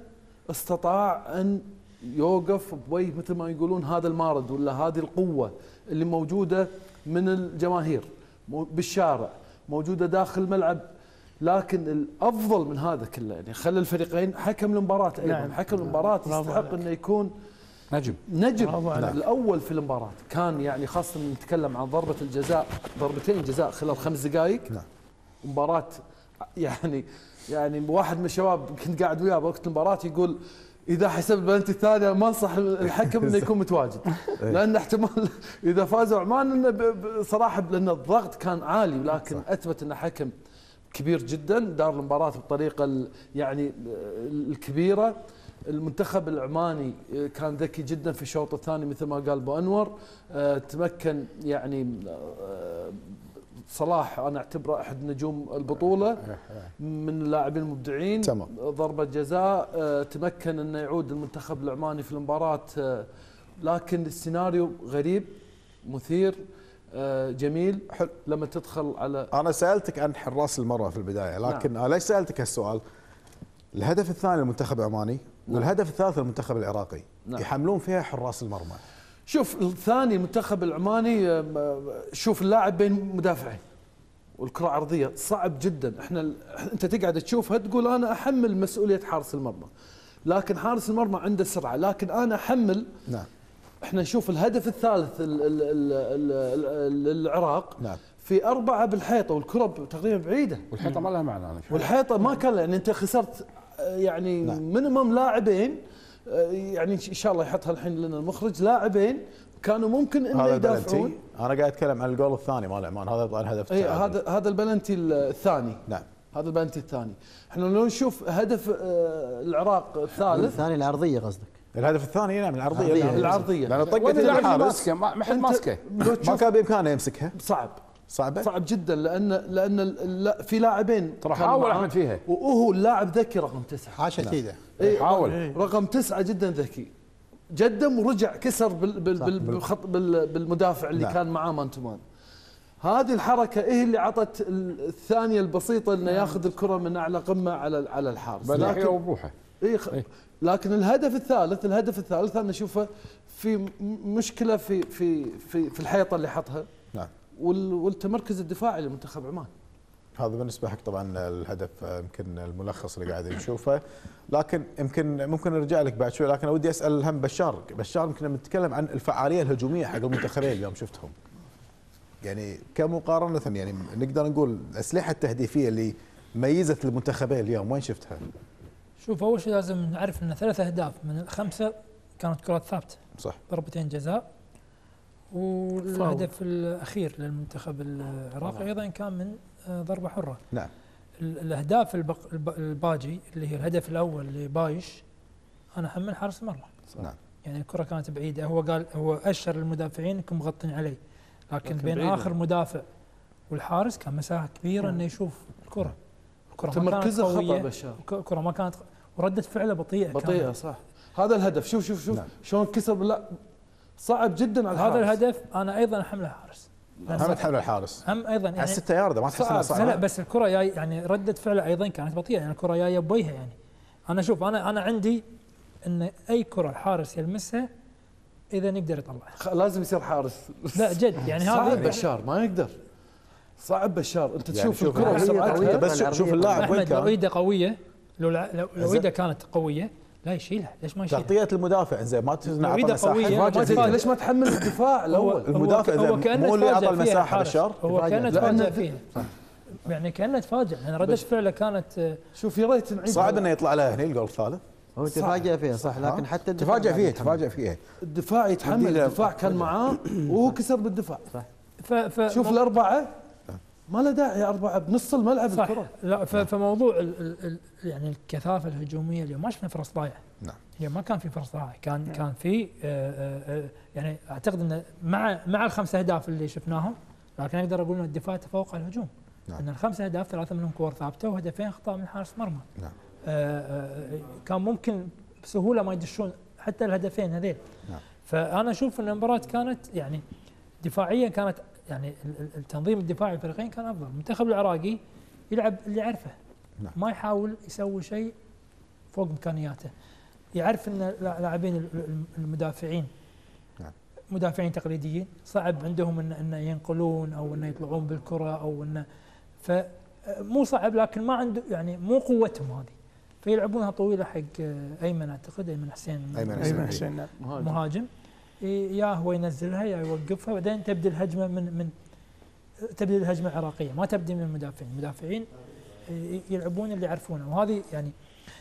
استطاع أن يوقف بوجه مثل ما يقولون هذا المارد ولا هذه القوة اللي موجودة من الجماهير بالشارع، موجودة داخل الملعب. لكن الأفضل من هذا كله يعني خلى الفريقين، حكم المباراة أيضا. نعم. حكم المباراة يستحق أنه يكون نجم نجم الاول في المباراه. كان يعني خاصه نتكلم عن ضربه الجزاء، ضربتين جزاء خلال خمس دقائق. نعم. مباراه يعني يعني واحد من الشباب كنت قاعد وياه وقت المباراه يقول اذا حسب البلنتي الثانيه ما انصح الحكم انه يكون متواجد، لان احتمال اذا فازوا عمان انه صراحه لان الضغط كان عالي، ولكن اثبت انه حكم كبير جدا دار المباراه بالطريقه يعني الكبيره. المنتخب العماني كان ذكي جدا في الشوط الثاني مثل ما قال ابو انور. أه تمكن يعني أه صلاح انا اعتبره احد نجوم البطوله من اللاعبين المبدعين. تمام. ضربه جزاء أه تمكن انه يعود المنتخب العماني في المباراه. أه لكن السيناريو غريب مثير أه جميل. حلو. لما تدخل على انا سالتك عن حراس المرمى في البدايه، لكن نعم. انا ليش سالتك هالسؤال؟ الهدف الثاني للمنتخب العماني والهدف الثالث للمنتخب العراقي. نعم. يحملون فيها حراس المرمى. شوف الثاني المنتخب العماني، شوف اللاعب بين مدافعين والكرة عرضية صعب جدا. احنا انت تقعد تشوفها تقول انا احمل مسؤولية حارس المرمى، لكن حارس المرمى عنده سرعة، لكن انا احمل. نعم. احنا نشوف الهدف الثالث للعراق. نعم. في أربعة بالحيطة والكرة تقريبا بعيدة. والحيطة ما لها معنى أنا شايف. والحيطة ما كان لأن أنت خسرت يعني مينيمم لاعبين، يعني إن شاء الله يحطها الحين لنا المخرج، لاعبين كانوا ممكن انه يدافعون. انا قاعد اتكلم عن الجول الثاني مال عمان، هذا طبعا هدف اي هذا هذا البلنتي الثاني. نعم هذا البلنتي الثاني. احنا لو نشوف هدف العراق الثالث الثاني العرضيه قصدك؟ الهدف الثاني نعم العرضيه العرضيه لانه طقت الحارس ما حد ماسكه، ما كان بامكانه يمسكها. صعب صعبه صعب جدا لان لان في لاعبين ترى حاول احمد فيها، وهو اللاعب ذكي رقم تسعه حاشا كذا حاول رقم تسعه جدا ذكي، جدم ورجع كسر بال بال بالخط بال بالمدافع اللي نعم. كان معاه مان تو مان. هذه الحركه ايه اللي عطت الثانيه البسيطه انه ياخذ الكره من اعلى قمه على على الحارس. لكن وبروحه اي خ... لكن الهدف الثالث الهدف الثالث انا اشوفه في مشكله في في في في الحيطه اللي حطها. نعم. وال والتمركز الدفاعي لمنتخب عمان. هذا بالنسبه حق طبعا الهدف يمكن الملخص اللي قاعد نشوفه، لكن يمكن ممكن نرجع لك بعد شوي، لكن ودي اسال هم بشار، بشار يمكن لما نتكلم عن الفعاليه الهجوميه حق المنتخبين اليوم شفتهم. يعني كمقارنه يعني نقدر نقول الاسلحه التهديفيه اللي ميزت المنتخبين اليوم وين شفتها؟ شوف اول شيء لازم نعرف ان ثلاث اهداف من الخمسه كانت كرات ثابته. صح. ضربتين جزاء. والهدف الاخير للمنتخب العراقي ايضا كان من ضربه حره. نعم. الاهداف الباجي اللي هي الهدف الاول لبايش انا حمل حارس المرمى. نعم. يعني الكره كانت بعيده، هو قال هو اشر المدافعين انكم مغطين علي، لكن, لكن بين اخر مدافع والحارس كان مساحه كبيره انه يشوف الكره. الكره تمركزه خطا بشار. الكره ما كانت وردة فعله بطيئه بطيئه كانت. صح. هذا الهدف شوف شوف شوف نعم. شلون كسر. لا صعب جدا على الحارس. هذا الهدف انا ايضا احمله حارس. هم تحمل الحارس هم ايضا يعني على الستة ياردة ما تحس انها صعبه. لا بس الكره جاي يعني رده فعله ايضا كانت بطيئه، يعني الكره جايه بوجهه. يعني انا شوف انا انا عندي ان اي كره الحارس يلمسها اذا نقدر يطلعها لازم يصير حارس. لا جد يعني هذا صعب بشار ما يقدر. صعب بشار انت يعني تشوف الكره بسرعتها بس شوف اللاعب وين كان. لو ايده قويه لو لو ايده كانت قويه لا يشيلها. ليش ما يشيلها؟ تغطيه المدافع زين ما تنعطى مساحه. ليش ما تحمل الدفاع الاول؟ المدافع زين مو اللي اعطى المساحه بشار. هو كان تفاجئ فيها يعني كانه تفاجئ يعني رده فعله كانت. شوف يا ريت نعيد. صعب انه يطلع لها هنا الجول الثالث. هو تفاجئ فيها صح لكن حتى تفاجئ فيها تفاجئ فيها الدفاع يتحمل. الدفاع كان معاه وهو كسر بالدفاع. صح. شوف الاربعه ما له داعي اربعه بنص الملعب الكره. لا فموضوع ال ال يعني الكثافه الهجوميه اليوم ما شفنا فرص ضايعه. نعم. اليوم ما كان في فرص ضايعه، كان نعم. كان في يعني اعتقد انه مع مع الخمس اهداف اللي شفناهم، لكن اقدر اقول ان الدفاع تفوق على الهجوم. نعم. ان الخمس اهداف ثلاثه منهم كور ثابته وهدفين اخطاء من حارس مرمى. نعم. كان ممكن بسهوله ما يدشون حتى الهدفين هذيل. نعم. فانا اشوف ان المباراه كانت يعني دفاعيا كانت يعني التنظيم الدفاعي الفريقين كان افضل. المنتخب العراقي يلعب اللي يعرفه. نعم. ما يحاول يسوي شيء فوق امكانياته. يعرف ان لاعبين المدافعين نعم. مدافعين تقليديين صعب عندهم ان ان ينقلون او ان يطلعون بالكره او ان فمو صعب لكن ما عنده يعني مو قوتهم هذه، فيلعبونها طويله حق ايمن اعتقد ايمن حسين ايمن حسين نعم. مهاجم يا هو ينزلها يا يوقفها بعدين تبدي الهجمه من من تبدي الهجمه العراقيه ما تبدي من المدافعين. المدافعين يلعبون اللي يعرفونه وهذه يعني.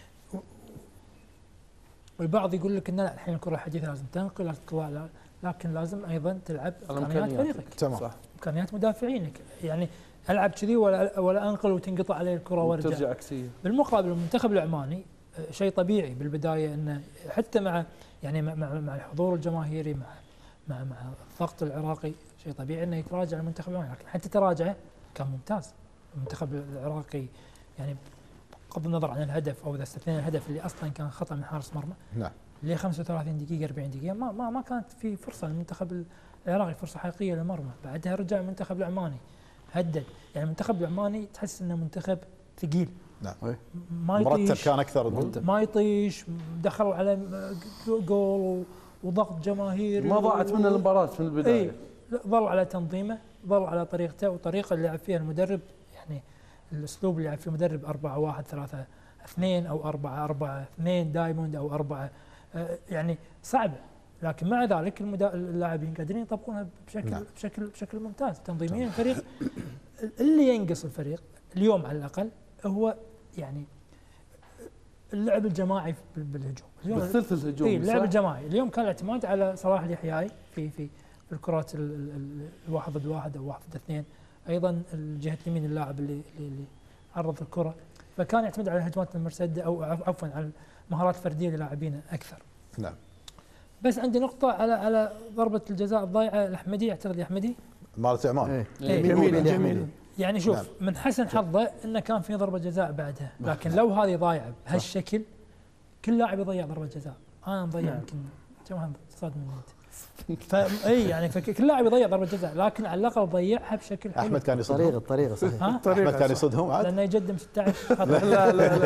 والبعض يقول لك ان الحين الكره الحديثه لازم تنقل لازم تطلع، لكن لازم ايضا تلعب امكانيات فريقك. تمام. امكانيات مدافعينك يعني العب كذي ولا ولا انقل وتنقطع علي الكره وارجع. ترجع عكسيه. بالمقابل المنتخب العماني شيء طبيعي بالبدايه انه حتى مع يعني مع مع الحضور الجماهيري مع مع مع الضغط العراقي شيء طبيعي انه يتراجع المنتخب العماني، لكن حتى تراجعه كان ممتاز. المنتخب العراقي يعني بغض النظر عن الهدف او اذا استثنينا الهدف اللي اصلا كان خطا من حارس مرمى. نعم. اللي خمسة وثلاثين دقيقه أربعين دقيقه ما ما ما كانت في فرصه للمنتخب العراقي، فرصه حقيقيه للمرمى. بعدها رجع المنتخب العماني هدد. يعني المنتخب العماني تحس انه منتخب ثقيل. نعم. ما يطيش مرتب كان اكثر ما يطيش دخلوا على جول وضغط جماهيري ما ضاعت منه المباراه من البدايه. اي ظل على تنظيمه ظل على طريقته وطريقه اللي لعب فيها المدرب. يعني الاسلوب اللي لعب فيه المدرب أربعة واحد ثلاثة اثنين او أربعة أربعة اثنين دايموند او أربعة يعني صعبه لكن مع ذلك المدا... اللاعبين قادرين يطبقونها بشكل نعم. بشكل بشكل ممتاز تنظيميا. الفريق اللي ينقص الفريق اليوم على الاقل هو يعني اللعب الجماعي بالهجوم. اليوم بالثلث الهجومي. اللعب الجماعي اليوم كان الاعتماد على صلاح اليحيوي في في في الكرات الواحد ضد واحد او واحد ضد اثنين، ايضا الجهه اليمين اللاعب اللي اللي عرض الكره، فكان يعتمد على الهجمات المرتده او عفوا على المهارات الفرديه للاعبين اكثر. نعم. بس عندي نقطه على على ضربه الجزاء الضايعه الاحمدي، اعتقد الاحمدي مالت عمان. ايه. ايه. جميل جميل. يعني شوف نعم. من حسن حظه انه كان في ضربه جزاء بعدها، لكن لو هذه ضايعه بهالشكل كل لاعب يضيع ضربه جزاء. انا مضيع يمكن جماعه صاد مني انت. فاي يعني فكل لاعب يضيع ضربه جزاء، لكن على الاقل ضيعها بشكل حلو. احمد كان يصدهم. الطريقه الطريقه صحيح. احمد كان يصدهم عاد لانه يقدم ستة عشر لا لا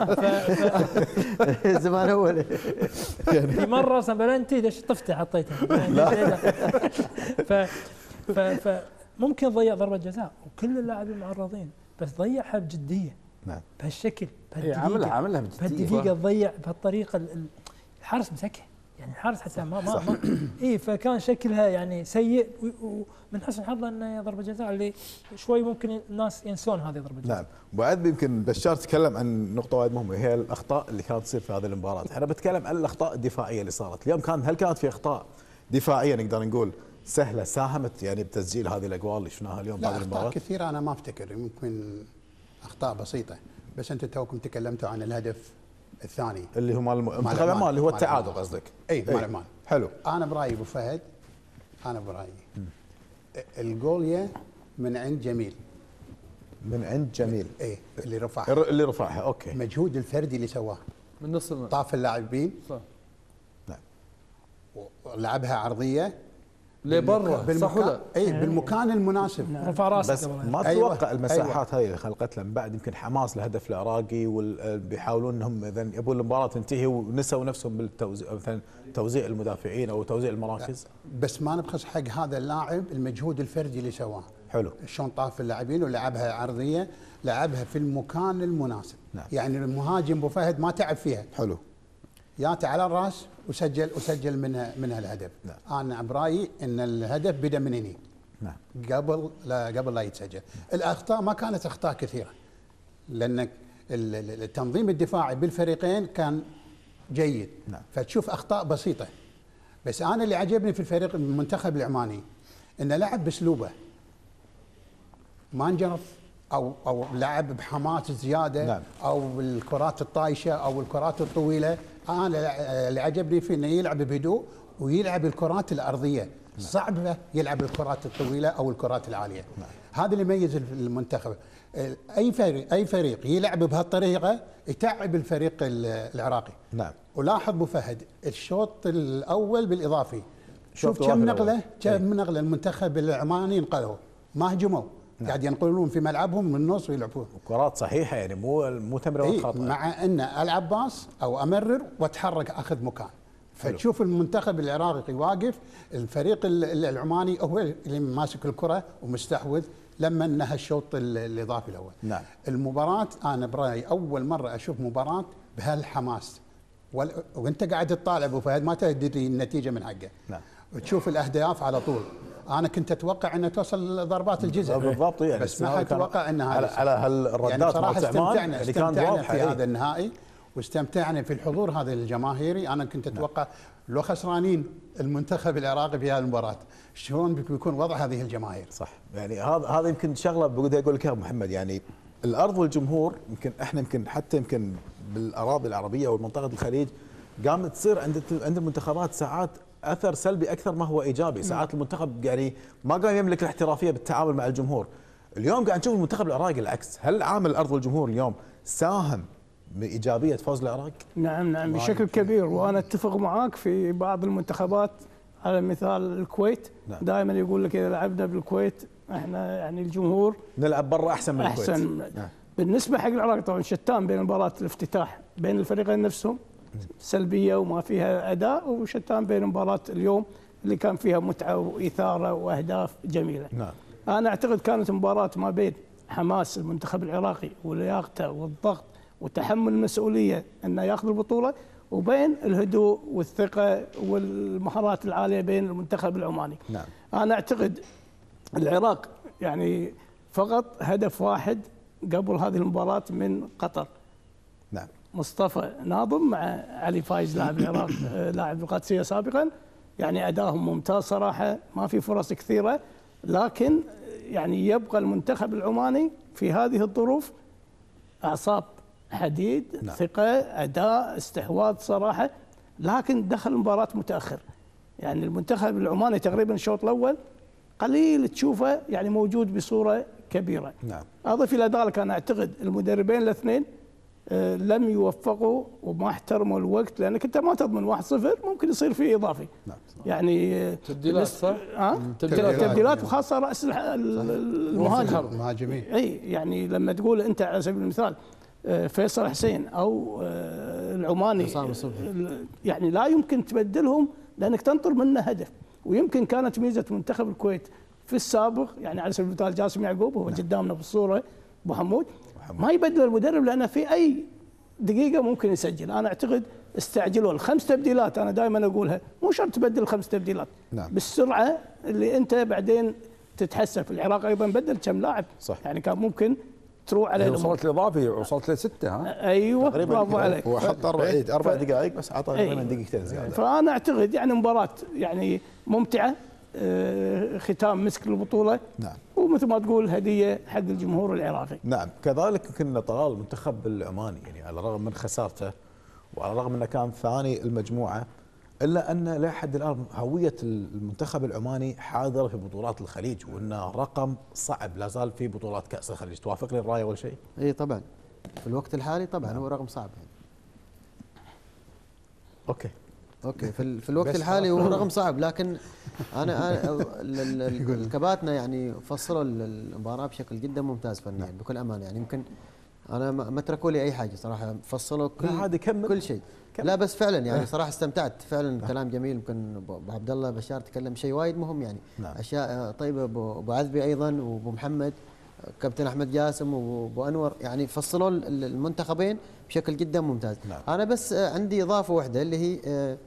لا زمان اول في مره سبلنتي دش طفته حطيته لا ف ف فممكن ضيع ضربه جزاء وكل اللاعبين معرضين، بس ضيعها بجديه. نعم. بهالشكل بهالدقيقه عاملها عاملها بهالدقيقه تضيع بهالطريقه. الحارس مسكه يعني الحارس حتى ما ما, ما اي فكان شكلها يعني سيء، ومن حسن حظه انه ضربه جزاء اللي شوي ممكن الناس ينسون هذه ضربه جزاء. نعم. وبعد يمكن بشار تكلم عن نقطه وايد مهمه هي الاخطاء اللي كانت تصير في هذه المباراه. احنا بتكلم عن الاخطاء الدفاعيه اللي صارت اليوم. كان هل كانت في اخطاء دفاعيه نقدر نقول سهله ساهمت يعني بتسجيل هذه الاجوال اللي شفناها اليوم بعد المباراه؟ اخطاء كثيره انا ما افتكر، يمكن اخطاء بسيطه، بس انتم توكم تكلمتوا عن الهدف الثاني اللي هو مال منتخب عمان اللي هو التعادل قصدك. اي مال عمان. حلو. انا برايي ابو فهد، انا برايي الجوليه من عند جميل. من عند جميل. اي اللي رفعها. اللي رفعها اوكي. المجهود الفردي اللي سواه من نص الملعب. طاف اللاعبين. صح. نعم. ولعبها عرضيه لبرا صح ولا؟ اي بالمكان المناسب. رفع راسه بس ما تتوقع المساحات هذه اللي خلقت لهم بعد يمكن حماس الهدف العراقي وبيحاولون انهم اذا يبون المباراه تنتهي ونسوا نفسهم بالتوزيع مثلا توزيع المدافعين او توزيع المراكز. بس ما نبخس حق هذا اللاعب المجهود الفردي اللي سواه. حلو. شلون طاف اللاعبين ولعبها عرضيه، لعبها في المكان المناسب. نعم. يعني المهاجم ابو فهد ما تعب فيها. حلو. ياتي على الراس وسجل وسجل منها منها الهدف. نعم. انا برايي ان الهدف بدا من هني. نعم. قبل لا قبل لا يتسجل. الاخطاء ما كانت اخطاء كثيره، لان التنظيم الدفاعي بالفريقين كان جيد. نعم. فتشوف اخطاء بسيطه، بس انا اللي عجبني في الفريق المنتخب العماني انه لعب باسلوبه، ما انجرف او او لعب بحماس زياده. نعم. او الكرات الطايشه او الكرات الطويله. انا اللي عجبني فيه انه يلعب بهدوء ويلعب الكرات الارضيه. نعم. صعبه يلعب الكرات الطويله او الكرات العاليه. نعم. هذا اللي يميز المنتخب. اي فريق اي فريق يلعب بهالطريقه يتعب الفريق العراقي. نعم. ولاحظ ابو فهد الشوط الاول بالاضافي، شوف كم نقله كم نقله المنتخب العماني انقلوا، ما هجموا. نعم. قاعد ينقلون في ملعبهم من النص ويلعبون كرات صحيحه يعني مو مو تمريرات إيه خاطئه. مع ان العب باص او امرر واتحرك اخذ مكان. فتشوف المنتخب العراقي واقف، الفريق العماني هو اللي ماسك الكره ومستحوذ لما انها الشوط الاضافي الاول. نعم. المباراه انا برايي اول مره اشوف مباراه بهالحماس، وانت قاعد تطالع ابو فهد ما تدري النتيجه من حقه. نعم. وتشوف الاهداف على طول. انا كنت اتوقع انها توصل ضربات الجزاء بالضبط يعني، بس ما اتوقع انها على, على هالردات يعني صراحه استمتعنا اللي كانت استمتعنا في إيه؟ هذا النهائي، واستمتعنا في الحضور هذا الجماهيري. انا كنت اتوقع نعم. لو خسرانين المنتخب العراقي في هذه المباراه شلون بيكون وضع هذه الجماهير. صح. يعني هذا هذا يمكن شغله بدي اقول لك يا محمد، يعني الارض والجمهور يمكن احنا يمكن حتى يمكن بالاراضي العربيه والمنطقه الخليج قامت تصير عند عند المنتخبات ساعات اثر سلبي اكثر ما هو ايجابي. ساعات المنتخب يعني ما قام يملك الاحترافيه بالتعامل مع الجمهور. اليوم قاعد نشوف المنتخب العراقي العكس. هل عامل الارض والجمهور اليوم ساهم بايجابيه فوز العراق؟ نعم نعم بشكل كبير، وانا اتفق معاك في بعض المنتخبات على مثال الكويت. نعم. دائما يقول لك اذا لعبنا بالكويت احنا يعني الجمهور نلعب برا احسن من الكويت. احسن. نعم. بالنسبه حق العراق طبعا شتان بين مباراه الافتتاح بين الفريقين نفسهم سلبيه وما فيها اداء، وشتان بين مباراه اليوم اللي كان فيها متعه واثاره واهداف جميله. نعم. انا اعتقد كانت مباراه ما بين حماس المنتخب العراقي ولياقته والضغط وتحمل المسؤوليه انه ياخذ البطوله، وبين الهدوء والثقه والمهارات العاليه بين المنتخب العماني. نعم. انا اعتقد العراق يعني فقط هدف واحد قبل هذه المباراه من قطر. نعم. مصطفى ناظم مع علي فايز لاعب العراق لاعب القادسيه سابقا، يعني ادائهم ممتاز صراحه، ما في فرص كثيره، لكن يعني يبقى المنتخب العماني في هذه الظروف اعصاب حديد. نعم. ثقه، اداء، استحواذ صراحه، لكن دخل المباراه متاخر. يعني المنتخب العماني تقريبا الشوط الاول قليل تشوفه يعني موجود بصوره كبيره. نعم. اضف الى ذلك انا اعتقد المدربين الاثنين آه لم يوفقوا وما احترموا الوقت، لانك انت ما تضمن واحد صفر ممكن يصير فيه اضافي. نعم. يعني تبديلات صح؟ اه تبديلات, تبديلات وخاصه راس المهاجم المهاجمين. اي يعني لما تقول انت على سبيل المثال فيصل حسين او العماني يعني لا يمكن تبدلهم لانك تنطر منه هدف. ويمكن كانت ميزه منتخب الكويت في السابق، يعني على سبيل المثال جاسم يعقوب هو قدامنا بالصوره ابو حمود ما يبدل المدرب لانه في اي دقيقه ممكن يسجل. انا اعتقد استعجلوا الخمس تبديلات، انا دائما اقولها مو شرط تبدل الخمس تبديلات. نعم. بالسرعه اللي انت بعدين تتحسف. العراق ايضا بدل كم لاعب صح. يعني كان ممكن تروح عليه وصلت الاضافي وصلت لسته. ها ايوه برافو عليك. هو حط اربع اربع دقائق بس اعطى تقريبا دقيقتين زياده. فانا اعتقد يعني مباراه يعني ممتعه، آه ختام مسك البطوله. نعم. ومثل ما تقول هديه حق الجمهور العراقي. نعم. كذلك يمكن طلال المنتخب العماني يعني على الرغم من خسارته وعلى الرغم انه كان ثاني المجموعه، الا ان لحد الان هويه المنتخب العماني حاضره في بطولات الخليج، وانه رقم صعب لا زال في بطولات كاس الخليج. توافقني الراي اول شيء؟ اي طبعا في الوقت الحالي طبعا هو رقم صعب يعني. اوكي اوكي في, في الوقت الحالي هو رقم صعب، لكن انا الكباتنا يعني فصلوا المباراه بشكل جدا ممتاز فنيا بكل امانه. يعني يمكن انا ما تركوا لي اي حاجه صراحه، فصلوا كل كل شيء. لا بس فعلا يعني صراحه استمتعت فعلا. كلام جميل. يمكن ابو عبد الله بشار تكلم شيء وايد مهم يعني. نعم. اشياء طيبه. ابو عذبي ايضا وابو محمد كابتن احمد جاسم وابو انور يعني فصلوا المنتخبين بشكل جدا ممتاز. نعم. انا بس عندي اضافه واحده اللي هي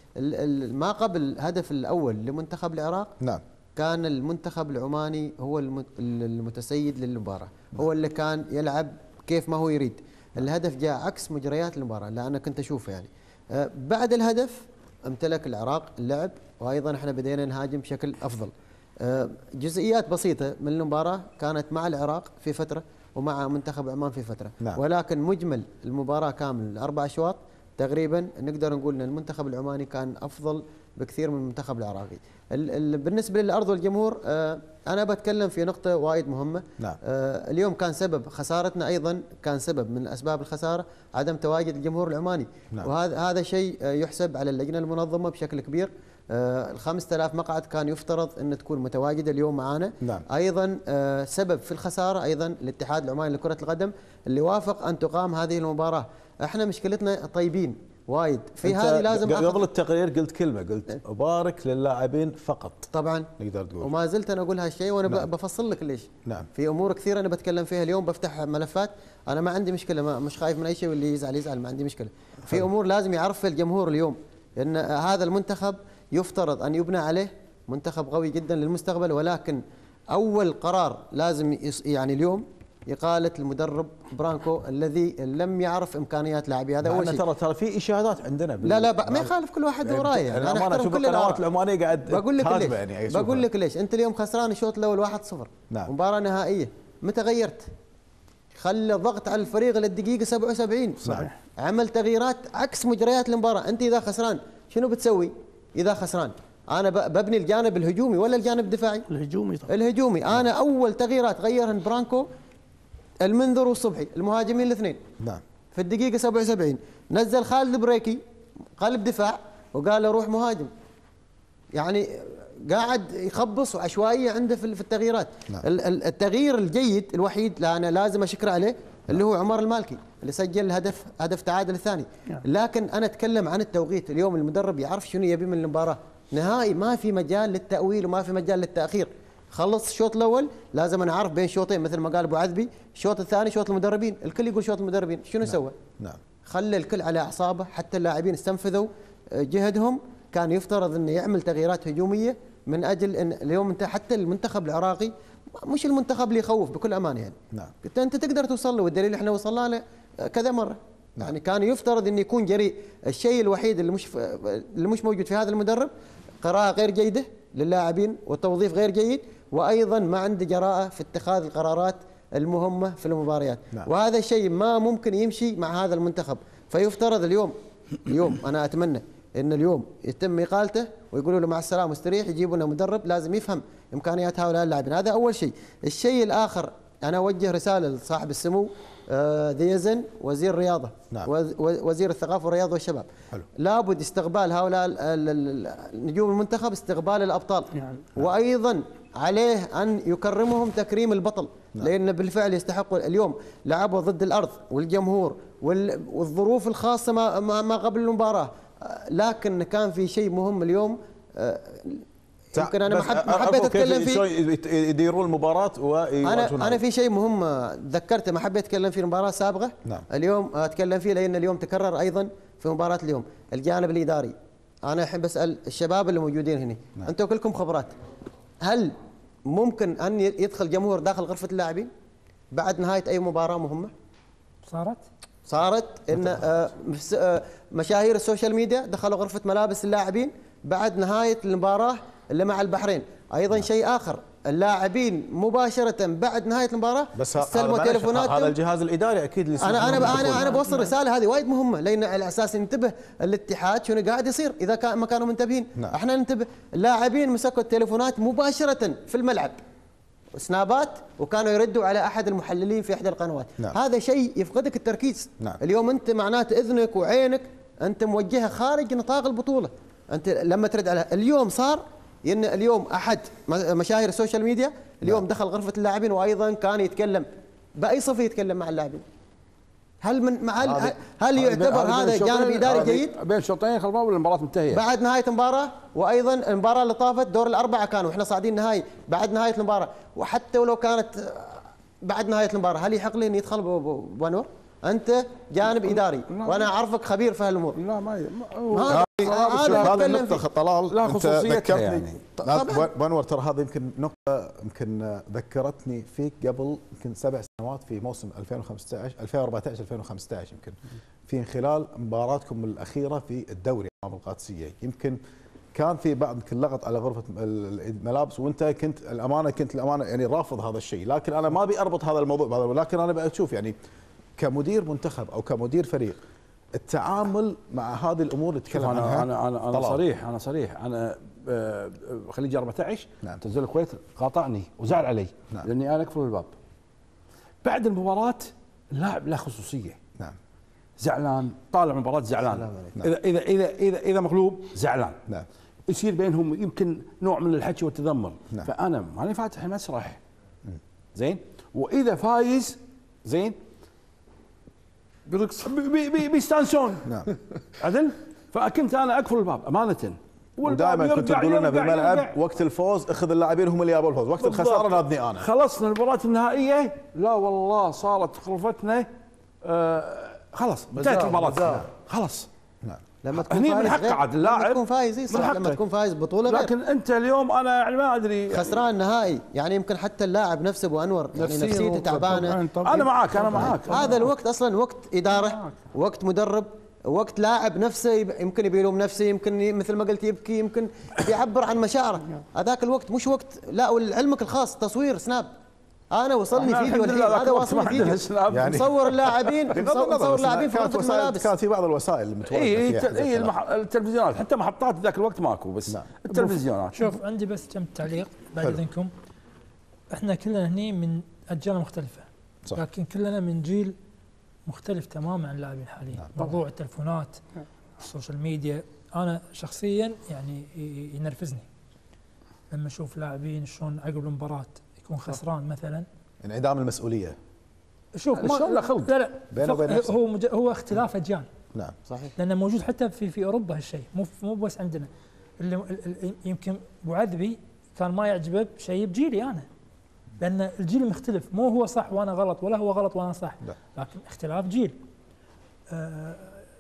ما قبل الهدف الاول لمنتخب العراق. نعم. كان المنتخب العماني هو المتسيد للمباراه. نعم. هو اللي كان يلعب كيف ما هو يريد. الهدف جاء عكس مجريات المباراه اللي انا كنت اشوفه يعني. أه بعد الهدف امتلك العراق اللعب، وايضا احنا بدينا نهاجم بشكل افضل. أه جزئيات بسيطه من المباراه كانت مع العراق في فتره ومع منتخب عمان في فتره. نعم. ولكن مجمل المباراه كامل الاربع اشواط تقريبا نقدر نقول ان المنتخب العماني كان افضل بكثير من المنتخب العراقي. ال ال بالنسبه للارض والجمهور أه انا بتكلم في نقطه وايد مهمه. نعم. أه اليوم كان سبب خسارتنا ايضا كان سبب من اسباب الخساره عدم تواجد الجمهور العماني. نعم. وهذا هذا شيء يحسب على اللجنه المنظمه بشكل كبير. أه ال خمسة آلاف مقعد كان يفترض ان تكون متواجده اليوم معانا. نعم. ايضا أه سبب في الخساره ايضا الاتحاد العماني لكره القدم اللي وافق ان تقام هذه المباراه. احنا مشكلتنا طيبين وايد في هذه. لازم قبل التقرير قلت كلمه، قلت ابارك للاعبين فقط. طبعا نقدر تقول وما زلت انا اقول هالشيء وانا. نعم. بفصل لك ليش. نعم. في امور كثيره انا بتكلم فيها اليوم، بفتح ملفات انا ما عندي مشكله، ما مش خايف من اي شيء، واللي يزعل يزعل ما عندي مشكله. في امور لازم يعرفها الجمهور اليوم، ان هذا المنتخب يفترض ان يبنى عليه منتخب قوي جدا للمستقبل، ولكن اول قرار لازم يعني اليوم إقالة المدرب برانكو الذي لم يعرف إمكانيات لاعبيه. هذا أول شيء. ترى ترى في إشادات عندنا. لا لا ما يخالف كل واحد ورايه. يعني أنا أحترم كل القنوات العمانية قاعد بقول لك ليش. يعني بقول لك ليش. أنت اليوم خسران الشوط الأول واحد صفر. نعم. مباراة نهائية. متى غيرت؟ خلى الضغط على الفريق للدقيقة سبعة وسبعين. صحيح. عمل تغييرات عكس مجريات المباراة. أنت إذا خسران شنو بتسوي؟ إذا خسران أنا ببني الجانب الهجومي ولا الجانب الدفاعي؟ الهجومي طبعا. الهجومي. أنا أول تغييرات غيرهن برانكو المنذر والصبحي المهاجمين الاثنين. نعم. في الدقيقة سبعة وسبعين نزل خالد بريكي قلب دفاع وقال له روح مهاجم. يعني قاعد يخبص وعشوائية عنده في التغييرات. نعم. التغيير الجيد الوحيد اللي أنا لازم أشكر عليه اللي هو عمر المالكي اللي سجل الهدف هدف تعادل الثاني. نعم. لكن أنا أتكلم عن التوقيت. اليوم المدرب يعرف شنو يبي من المباراة نهائي، ما في مجال للتأويل وما في مجال للتأخير. خلص الشوط الاول لازم انا اعرف بين شوطين مثل ما قال ابو عذبي، الشوط الثاني شوط المدربين، الكل يقول شوط المدربين، شنو نعم. سوى؟ نعم. خلى الكل على اعصابه، حتى اللاعبين استنفذوا جهدهم. كان يفترض انه يعمل تغييرات هجوميه من اجل ان اليوم انت حتى المنتخب العراقي مش المنتخب اللي يخوف بكل امانه يعني. نعم. انت تقدر توصل له، والدليل احنا وصلنا له كذا مره. نعم. يعني كان يفترض انه يكون جريء. الشيء الوحيد اللي مش اللي مش موجود في هذا المدرب قراءه غير جيده للاعبين والتوظيف غير جيد، وايضا ما عنده جراءه في اتخاذ القرارات المهمه في المباريات. نعم. وهذا الشيء ما ممكن يمشي مع هذا المنتخب. فيفترض اليوم اليوم انا اتمنى ان اليوم يتم اقالته ويقولوا له مع السلامه مستريح، يجيبوا لنا مدرب لازم يفهم امكانيات هؤلاء اللاعبين. هذا اول شيء. الشيء الاخر انا اوجه رساله لصاحب السمو ذي يزن وزير الرياضه. نعم. وزير الثقافه والرياضه والشباب. حلو. لابد استقبال هؤلاء نجوم المنتخب استقبال الابطال. نعم. وايضا عليه ان يكرمهم تكريم البطل. نعم. لان بالفعل يستحقوا. اليوم لعبوا ضد الارض والجمهور والظروف الخاصه ما ما قبل المباراه، لكن كان في شيء مهم اليوم يمكن انا ما حبيت اتكلم فيه. يديرون المباراه انا انا في شيء مهم ذكرته ما حبيت اتكلم فيه المباراه السابقه. نعم. اليوم اتكلم فيه لان اليوم تكرر ايضا في مباراه اليوم. الجانب الاداري انا الحين بسال الشباب اللي موجودين هنا. نعم. انتم كلكم خبرات، هل ممكن ان يدخل جمهور داخل غرفه اللاعبين بعد نهايه اي مباراه مهمه؟ صارت صارت ان مشاهير السوشيال ميديا دخلوا غرفه ملابس اللاعبين بعد نهايه المباراه اللي مع البحرين. ايضا نعم. شيء اخر، اللاعبين مباشره بعد نهايه المباراه استلموا تليفوناتهم. هذا الجهاز الاداري اكيد اللي انا انا انا انا بوصل رساله هذه وايد مهمه، لان على اساس ينتبه الاتحاد شنو قاعد يصير اذا كان ما كانوا منتبهين. نعم. احنا ننتبه. اللاعبين مسكوا التليفونات مباشره في الملعب سنابات وكانوا يردوا على احد المحللين في احدى القنوات. نعم. هذا شيء يفقدك التركيز. نعم. اليوم انت معناته اذنك وعينك انت موجهه خارج نطاق البطوله. انت لما ترد على اليوم صار ان اليوم احد مشاهير السوشيال ميديا اليوم نعم. دخل غرفه اللاعبين وايضا كان يتكلم باي صفه يتكلم مع اللاعبين. هل من هل هل يعتبر هذا جانب اداري جيد؟ بين شوطين خلصوا والمباراه منتهيه بعد نهايه المباراه. وايضا المباراه اللي طافت دور الاربعه كانوا واحنا صاعدين نهائي بعد نهايه المباراه، وحتى ولو كانت بعد نهايه المباراه هل يحق لي اني يدخل بانور؟ انت جانب اداري وانا اعرفك خبير في هالامور. لا ما هذا النقطه طلال لا خصوصيتها يعني. بانور ترى هذا يمكن نقطه يمكن ذكرتني فيك قبل يمكن سبع سنوات في موسم ألفين وخمسة عشر ألفين وأربعة عشر ألفين وخمسة عشر يمكن في خلال مباراتكم الاخيره في الدوري امام القادسيه. يمكن كان في بعض يمكن لغط على غرفه الملابس وانت كنت الامانه كنت الامانه يعني رافض هذا الشيء، لكن انا ما ابي اربط هذا الموضوع بهذا، ولكن انا بشوف يعني كمدير منتخب او كمدير فريق التعامل مع هذه الامور اللي تتكلم عنها. انا انا انا صريح انا صريح انا خليجي أربعة عشر. نعم. تنزل الكويت قاطعني وزعل علي. نعم. لاني انا اقفل الباب بعد المباراه. اللاعب له خصوصيه. نعم. زعلان طالع مباراه زعلان. نعم. اذا اذا اذا اذا اذا مغلوب زعلان. نعم. يصير بينهم يمكن نوع من الحكي والتذمر. نعم. فانا ماني فاتح المسرح زين، واذا فايز زين بيرقص بيستانسون. نعم. عدل. فكنت انا اقفل الباب امانه. ودائما كنتوا تقولون لنا بالملعب وقت الفوز اخذ اللاعبين هم اللي جابوا الفوز، وقت الخساره ناضني انا. خلصنا المباراه النهائيه لا والله صارت غرفتنا آه خلاص انتهت المباراه خلاص. نعم. لما تكون فايز من حق عاد اللاعب لما تكون فايز صح، لما تكون فايز بطوله غير. لكن انت اليوم انا يعني ما ادري خسران نهائي يعني يمكن حتى اللاعب نفسه ابو انور يعني نفسيته تعبانه. انا معاك انا معاك هذا الوقت اصلا وقت اداره وقت مدرب وقت لاعب نفسه يمكن يبي يلوم نفسه يمكن مثل ما قلت يبكي يمكن يعبر عن مشاعره. هذاك الوقت مش وقت لا. ولعلمك الخاص تصوير سناب انا وصلني فيديو الحين هذا واصل فيديو يعني مصور اللاعبين مصور اللاعبين في غرفه الملابس. كانت في بعض الوسائل المتواجده اي اي التلفزيونات حتى محطات ذاك الوقت ماكو بس نعم. التلفزيونات. شوف عندي بس كم تعليق بعد اذنكم. احنا كلنا هني من اجيال مختلفه صح. لكن كلنا من جيل مختلف تماما عن اللاعبين حاليا. نعم. موضوع التلفونات السوشيال ميديا انا شخصيا يعني ينرفزني لما اشوف لاعبين شلون عقب المباراه يكون خسران مثلا. انعدام المسؤوليه. شوف لا خلط لا لا بينه وبين نفسه. هو مج... هو اختلاف اجيال. نعم صحيح. لانه موجود حتى في في اوروبا هالشيء مو مو بس عندنا. اللي يمكن ابو عذبي كان ما يعجبه شيء بجيلي انا. لان الجيل مختلف مو هو صح وانا غلط ولا هو غلط وانا صح. لا. لكن اختلاف جيل. آه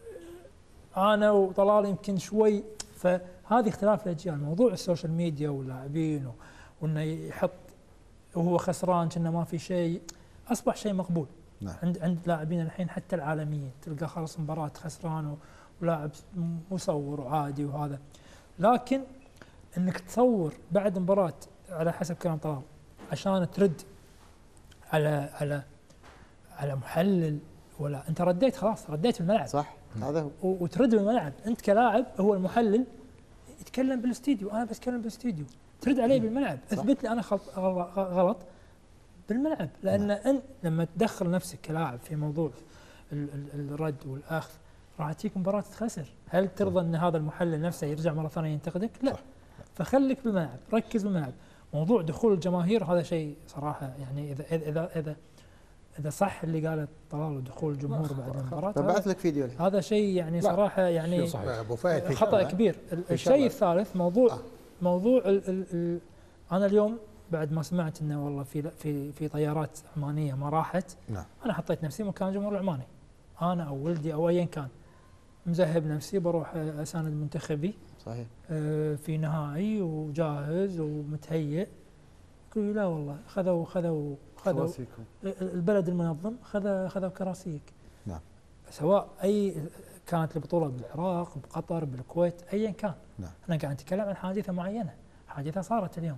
انا وطلال يمكن شوي، فهذه اختلاف الاجيال. موضوع السوشيال ميديا واللاعبين وانه يحط وهو خسران كأنه ما في شيء، اصبح شيء مقبول. نعم. عند عند لاعبين الحين حتى العالميين تلقى خلص مباراه خسران ولاعب مصور وعادي وهذا. لكن انك تصور بعد مباراه على حسب كلام طلال عشان ترد على على على محلل، ولا انت رديت خلاص، رديت الملعب صح. هذا هو. وترد بالملعب. انت كلاعب هو المحلل يتكلم بالاستديو، انا بتكلم بالاستديو، ترد علي بالملعب، اثبت لي انا غلط بالملعب. لان انت لما تدخل نفسك كلاعب في موضوع الرد والاخذ راح تجيك مباراه تخسر. هل ترضى ان هذا المحلل نفسه يرجع مره ثانيه ينتقدك؟ لا. صح. فخليك بالملعب، ركز بالملعب. موضوع دخول الجماهير هذا شيء صراحه يعني اذا اذا اذا اذا صح اللي قاله طلال ودخول الجمهور بعد المباراه، ببعث لك فيديو. هذا شيء يعني صراحه يعني ابو فهد خطا كبير. الشيء الثالث موضوع آه. موضوع ال ال ال انا اليوم بعد ما سمعت انه والله في في في طيارات عمانيه ما راحت، نعم. انا حطيت نفسي مكان الجمهور العماني، انا او ولدي او ايا كان، مذهب نفسي بروح اساند منتخبي صحيح آه في نهائي وجاهز ومتهيئ. يقول لا والله خذوا خذوا خذوا البلد المنظم خذ خذوا كراسيك. نعم. سواء اي كانت البطوله بالعراق، بقطر، بالكويت، ايا كان. نعم. انا قاعد اتكلم عن حادثه معينه، حادثه صارت اليوم.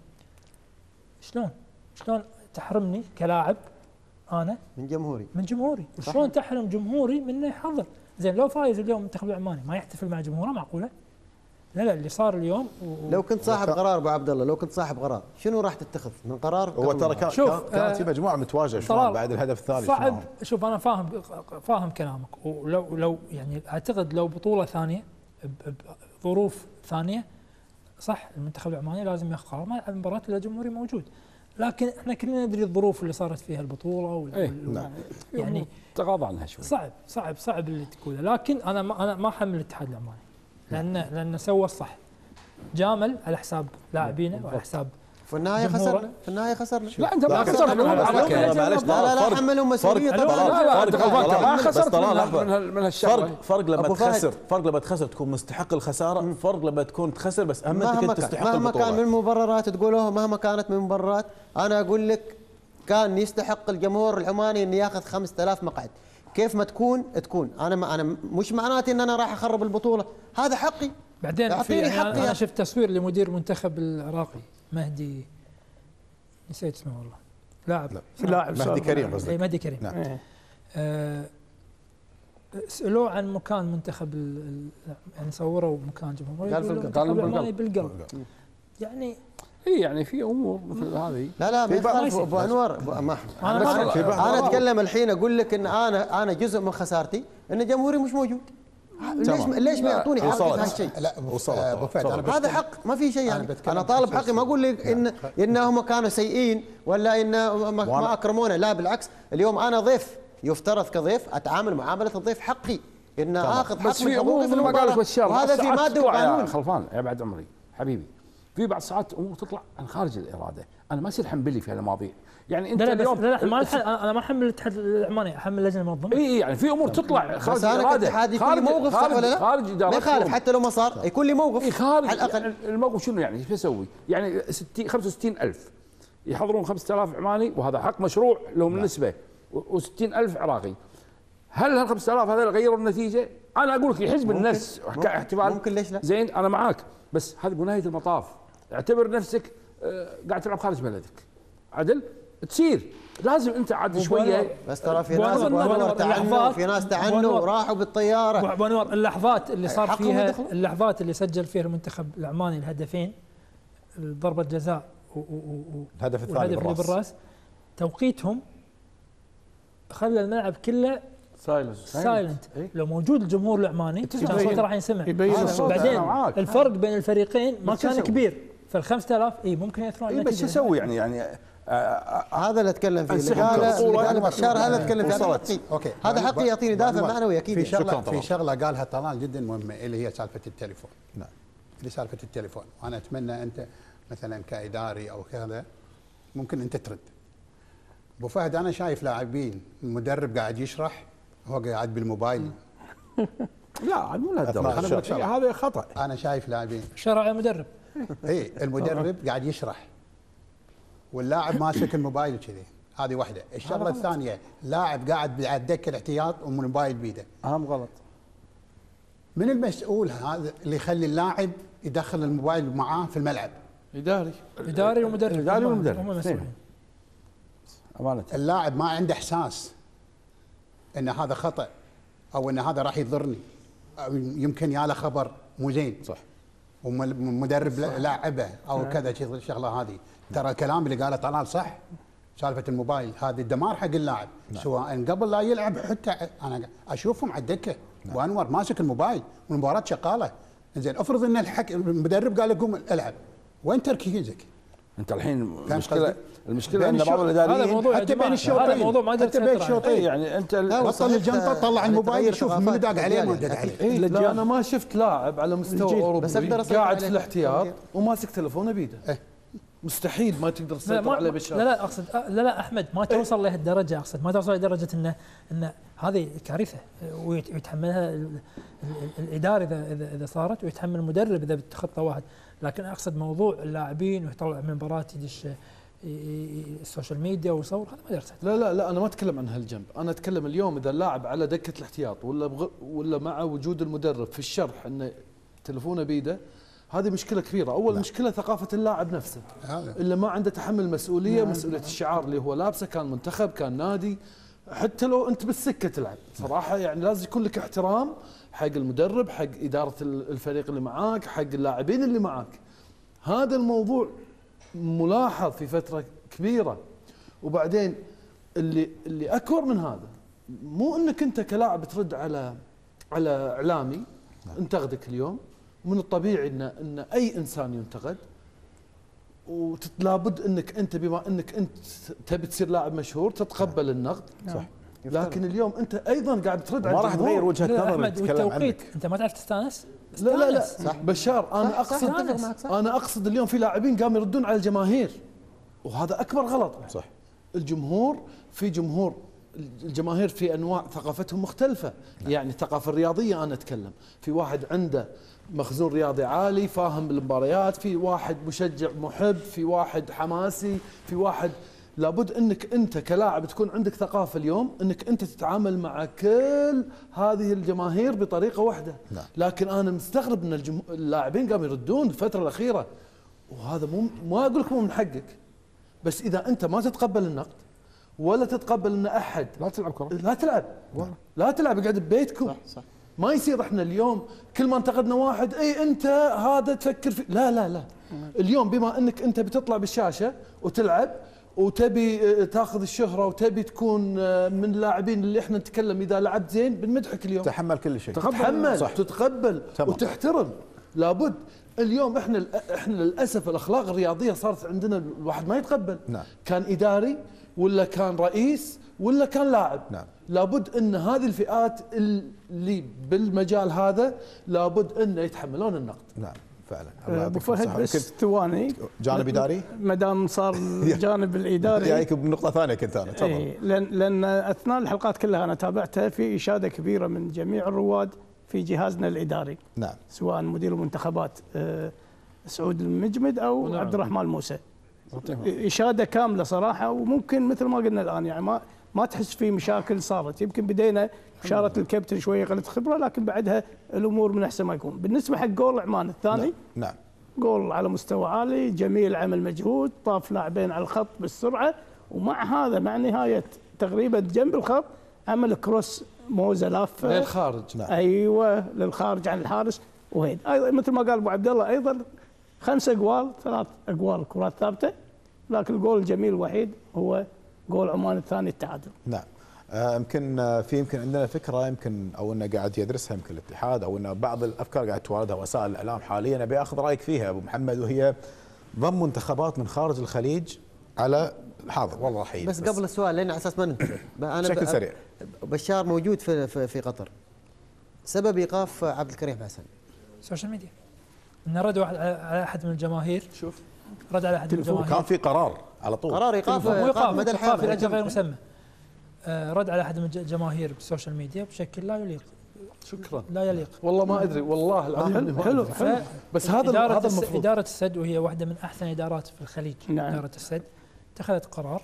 شلون؟ شلون تحرمني كلاعب انا من جمهوري من جمهوري؟ وشلون تحرم جمهوري من انه يحضر؟ زين لو فايز اليوم المنتخب العماني ما يحتفل مع جمهوره؟ معقوله؟ لا لا اللي صار اليوم و... لو كنت صاحب قرار ابو عبد الله، لو كنت صاحب قرار شنو راح تتخذ من قرار؟ هو ترى كان كانت في مجموعه متواجده شلون بعد الهدف الثاني صعب. شوف انا فاهم فاهم كلامك، ولو لو يعني اعتقد لو بطوله ثانيه بظروف ثانيه صح المنتخب العماني لازم ياخذ قرار ما يلعب مباراه الا جمهوري موجود. لكن احنا كلنا ندري الظروف اللي صارت فيها البطوله وال ايه نعم. يعني تغاضى عنها شوي. صعب صعب صعب اللي تقوله. لكن انا ما انا ما احمل الاتحاد العماني لان لانه سوى الصح، جامل على حساب لاعبينه وعلى حساب في النهايه خسرنا في النهايه خسرنا. لا انت ما خسرت معلش لا لا حملهم مسؤوليه طبعا. لا انت غلطان ما خسرت من من هالشغله. فرق فرق لما تخسر فرق لما تخسر تكون مستحق الخساره، فرق لما تكون تخسر بس اهم انك تستحق البطوله. مهما كان من مبررات تقولوها، مهما كانت من مبررات، انا اقول لك كان يستحق الجمهور العماني انه ياخذ خمسة آلاف مقعد. كيف ما تكون تكون انا ما انا مش معناتي ان انا راح اخرب البطوله، هذا حقي. بعدين في يعني حقي. انا شفت تصوير لمدير المنتخب العراقي مهدي، نسيت اسمه والله، لاعب لاعب مهدي كريم قصدك. اي مهدي كريم. نعم. آه سألوه عن مكان منتخب يعني صوروا مكان جمهوري قال في القلب بالقلب. يعني اي يعني في امور مثل هذه. لا لا ما يخالف ابو انور. ما انا, أنا اتكلم الحين اقول لك ان انا انا جزء من خسارتي ان جمهوري مش موجود. ليش ليش ما يعطوني حقي في هالشيء؟ لا ابو فهد هذا حق ما في شيء يعني. انا, أنا طالب حقي، ما اقول لك ان انهم كانوا سيئين ولا ان ما, ما اكرمونا، لا بالعكس. اليوم انا ضيف، يفترض كضيف اتعامل معامله الضيف، حقي ان اخذ حق من حقوقي في المباراه، وهذا في ماده وقانون. خلفان يا بعد عمري حبيبي، في بعض ساعات امور تطلع عن خارج الاراده، انا ما يصير حنبلي في هالمواضيع. يعني انت لا اليوم لا لا ما انا ما احمل الاتحاد العماني، احمل اللجنه المنظمه. اي يعني في امور تطلع خارج الاراده. بس انا كاتحاد يكون لي موقف صح ولا لا؟ خارج ادارتهم ما يخالف حتى لو ما صار يكون لي موقف خارج. على الاقل الموقف شنو يعني؟ ايش بسوي؟ يعني ستين خمسة وستين ألف يحضرون خمسة آلاف عماني وهذا حق مشروع لهم النسبه، وستين ألف عراقي. هل هال خمسة آلاف هذول غيروا النتيجه؟ انا اقول لك يحزب الناس كاحتفال ممكن، ليش لا؟ زين انا معاك، بس هذه بنهايه المطاف اعتبر نفسك قاعد تلعب خارج بلدك. عدل تصير لازم انت عاد شويه. بس ترى في ناس تعنوا، في ناس تعنوا وراحوا بالطياره. ابو انور اللحظات اللي صار فيها، اللحظات اللي سجل فيها المنتخب العماني الهدفين، ضربه جزاء الهدف الثاني بالراس, بالراس توقيتهم خلى الملعب كله سايلنت سايلنت. إيه؟ لو موجود الجمهور العماني كان صوته راح ينسمع. بعدين الفرق بين الفريقين ما كان كبير، فالخمسة آلاف اي ممكن ياثرون على النتيجه. بس شو اسوي يعني يعني هذا اللي اتكلم فيه، اللي قال بشار هذا اتكلم فيه. حقي اوكي، هذا حقي يعطيني دافع معنوي اكيد. في شغله في شغله قالها طلال جدا مهمه اللي هي سالفه التليفون. نعم اللي سالفه التليفون، وانا اتمنى انت مثلا كاداري او كذا ممكن انت ترد. ابو فهد انا شايف لاعبين المدرب قاعد يشرح هو قاعد بالموبايل لا مو لهالدرجه، هذا خطا. انا شايف لاعبين شرع المدرب. اي المدرب قاعد يشرح واللاعب ماسك الموبايل كذي، هذه واحده. الشغله الثانيه لاعب قاعد على الدكه الاحتياط والموبايل بيده. اهم غلط. من المسؤول هذا اللي يخلي اللاعب يدخل الموبايل معاه في الملعب؟ اداري اداري ومدرب. اداري ومدرب هم مسؤولين. امانه اللاعب ما عنده احساس ان هذا خطا او ان هذا راح يضرني، أو يمكن يا له خبر مو زين. صح. ومدرب لاعبه او نعم. كذا الشغله هذه. ترى الكلام اللي قاله طلال صح. سالفه الموبايل هذه الدمار حق اللاعب. نعم. سواء قبل لا يلعب، حتى انا اشوفهم على الدكه. نعم. وانور ماسك الموبايل والمباراه شغاله. زين افرض ان الحك... المدرب قال قوم العب، وين تركيزك؟ انت الحين المشكله المشكله ان بعض الاداريين هذا موضوع حتى بين الشوطين، هذا موضوع ما حتى بين الشوطين يعني انت بطل الجنطه طلع الموبايل يشوف من داق عليه ما داق عليه. إيه لا انا ما شفت لاعب على مستوى اوروبي قاعد في الاحتياط وماسك تلفونه بيده. إيه؟ مستحيل ما تقدر تسيطر عليه بالشارع. لا لا اقصد لا لا احمد ما توصل لهالدرجه، اقصد ما توصل لدرجه انه ان هذه كارثه ويتحملها الاداري اذا اذا اذا صارت، ويتحمل المدرب اذا بتخطى واحد. لكن اقصد موضوع اللاعبين ويطلع من مباراه يدش السوشيال ميديا ويصور، هذا ما درست. لا لا لا انا ما اتكلم عن هالجنب، انا اتكلم اليوم اذا اللاعب على دكه الاحتياط ولا بغ... ولا مع وجود المدرب في الشرح انه تلفونه بيده، هذه مشكله كبيره. اول لا. مشكله ثقافه اللاعب نفسه اللي ما عنده تحمل مسؤوليه، لا. مسؤوليه الشعار اللي هو لابسه، كان منتخب كان نادي، حتى لو انت بالسكه تلعب صراحه يعني لازم يكون لك احترام حق المدرب، حق اداره الفريق اللي معاك، حق اللاعبين اللي معاك. هذا الموضوع ملاحظ في فتره كبيره. وبعدين اللي اللي اكبر من هذا، مو انك انت كلاعب ترد على على اعلامي انتقدك اليوم، من الطبيعي ان ان اي انسان ينتقد، ولابد انك انت بما انك انت تبي تصير لاعب مشهور تتقبل النقد. صح. لكن اليوم انت ايضا قاعد ترد على ما راح تغير وجهه نظر تتكلم عنك. انت ما تعرف تستانس؟ لا لا لا صح. بشار انا اقصد صح. انا اقصد اليوم في لاعبين قاموا يردون على الجماهير، وهذا اكبر غلط. صح. الجمهور في جمهور، الجماهير في انواع ثقافتهم مختلفه. نعم. يعني الثقافه الرياضيه انا اتكلم، في واحد عنده مخزون رياضي عالي فاهم بالمباريات، في واحد مشجع محب، في واحد حماسي، في واحد. لابد انك انت كلاعب تكون عندك ثقافه اليوم انك انت تتعامل مع كل هذه الجماهير بطريقه واحده. لا. لكن انا مستغرب ان الجم... اللاعبين قاموا يردون الفتره الاخيره، وهذا مو ما اقول لك مو من حقك، بس اذا انت ما تتقبل النقد ولا تتقبل ان احد لا تلعب كره، لا تلعب لا, لا تلعب، اقعد ببيتكم. صح صح. ما يصير احنا اليوم كل ما انتقدنا واحد اي انت هذا تفكر في، لا لا لا. اليوم بما انك انت بتطلع بالشاشه وتلعب وتبي تاخذ الشهره وتبي تكون من اللاعبين اللي احنا نتكلم اذا لعبت زين بنمدحك اليوم. تحمل كل شيء، تحمل صح. تتقبل تمام. وتحترم. لابد اليوم احنا احنا للاسف الاخلاق الرياضيه صارت عندنا الواحد ما يتقبل. نعم. كان اداري ولا كان رئيس ولا كان لاعب. نعم. لابد ان هذه الفئات اللي بالمجال هذا لابد ان يتحملون النقد. نعم فعلا. ابو فهد بس ثواني، جانب اداري ما دام صار الجانب الاداري جايك بنقطه ثانيه كنت انا تفضل. اي لان لان اثناء الحلقات كلها انا تابعتها في اشاده كبيره من جميع الرواد في جهازنا الاداري. نعم. سواء مدير المنتخبات سعود المجمد او نعم. عبد الرحمن موسى. اشاده كامله صراحه، وممكن مثل ما قلنا الان يعني ما ما تحس في مشاكل صارت. يمكن بدينا اشاره الكابتن شويه قلت خبره، لكن بعدها الامور من احسن ما يكون. بالنسبه حق جول عمان الثاني، نعم. نعم. جول على مستوى عالي، جميل، عمل مجهود، طاف لاعبين على الخط بالسرعه، ومع هذا مع نهايه تقريبا جنب الخط عمل كروس موزه لافه للخارج. نعم. ايوه للخارج عن الحارس. وهيد ايضا مثل ما قال ابو عبد الله، ايضا خمس اقوال ثلاث اقوال كرات ثابته، لكن الجول الجميل الوحيد هو جول عمان الثاني التعادل. نعم. يمكن آه في يمكن عندنا فكره يمكن او انه قاعد يدرسها يمكن الاتحاد، او انه بعض الافكار قاعد تواردها وسائل الاعلام حاليا. ابي اخذ رايك فيها ابو محمد، وهي ضم منتخبات من خارج الخليج على الحاضر. والله راح بس, بس قبل السؤال لان على اساس ما ننتظر انا بشكل سريع. بشار موجود في في, في قطر، سبب ايقاف عبد الكريم حسن السوشيال ميديا، انه رد واحد على احد من الجماهير. شوف رد على احد من الجماهير، كان في قرار على طول، قرار ايقاف مدى الحياه في الاجل غير مسمى. رد على احد من الجماهير بالسوشيال ميديا بشكل لا يليق شكرا لا يليق. والله ما ادري والله العظيم. حلو حلو. بس هذا هذا المفروض. اداره السد وهي واحده من احسن ادارات في الخليج. نعم. اداره السد اتخذت قرار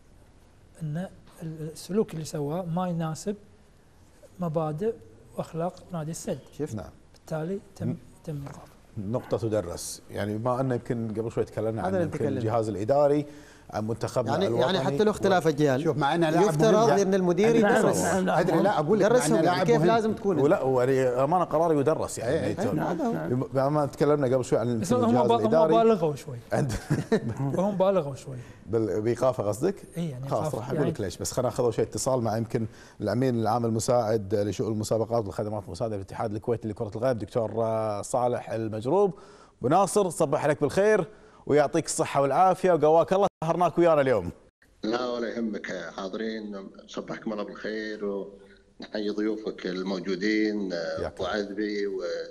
ان السلوك اللي سواه ما يناسب مبادئ واخلاق نادي السد. شفت. نعم. بالتالي تم تم ايقافه. نقطة تدرس، يعني بما أن يمكن قبل شوي تكلمنا عن نتكلم. الجهاز الإداري عن منتخبنا يعني الوطني، يعني حتى لو اختلاف الجهال شوف مع أنه لاعب يفترض ان المدير يدرس. ادري لا اقول لك درسهم يعني كيف مهم. لازم تكون. ولا وامانه قرار يدرس يعني. بما تكلمنا قبل شوي عن بس هم بالغوا شوي. هم بالغوا شوي بايقافه قصدك؟ اي يعني خلاص راح اقول لك ليش، بس خلينا ناخذ شيء اتصال مع يمكن الامين العام المساعد لشؤون المسابقات والخدمات المساعده للاتحاد الكويتي لكره القدم دكتور صالح المجروب. ابو ناصر صبح عليك بالخير ويعطيك الصحه والعافيه وقواك الله، سهرناك ويانا اليوم. لا ولا يهمك، حاضرين صبحكم الله بالخير ونحيي ضيوفك الموجودين ابو عذبي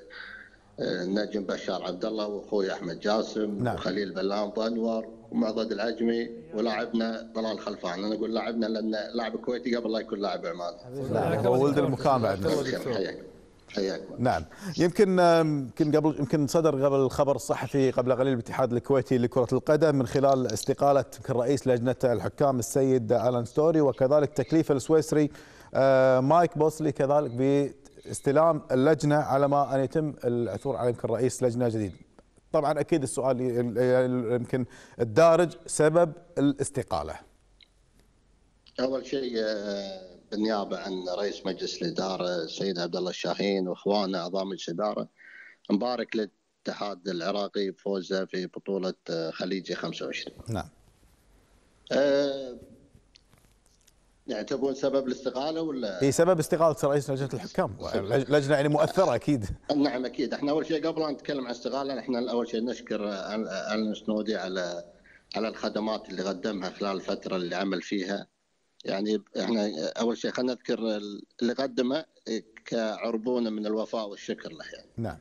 والنجم بشار عبد الله واخوي احمد جاسم. نعم. وخليل بلام وانور ومعضد العجمي ولاعبنا طلال خلفان. انا اقول لاعبنا لان لاعب كويتي قبل لا يكون لاعب عماني. لا هو ولد المكان بعد. حياك. نعم. يمكن يمكن قبل يمكن صدر قبل الخبر الصحفي قبل قليل بالاتحاد الكويتي لكرة القدم من خلال استقالة رئيس لجنة الحكام السيد آلان ستوري، وكذلك تكليف السويسري مايك بوسلي كذلك باستلام اللجنة على ما أن يتم العثور على يمكن رئيس لجنة جديد. طبعا أكيد السؤال يمكن الدارج سبب الاستقالة. أول شيء بالنيابه عن رئيس مجلس الاداره السيد عبد الله الشاهين واخوانه اعضاء مجلس الاداره، نبارك للاتحاد العراقي بفوزه في بطوله خليجي خمسة وعشرين. نعم. أه يعني تبون سبب الاستقاله ولا؟ اي سبب استقاله رئيس لجنه الحكام، لجنه يعني مؤثره اكيد. نعم اكيد. احنا اول شيء قبل ان نتكلم عن استقاله، احنا اول شيء نشكر آلان سنودي على على الخدمات اللي قدمها خلال الفتره اللي عمل فيها. يعني احنا اول شيء خلينا نذكر اللي قدمه كعربونه من الوفاء والشكر له يعني. نعم.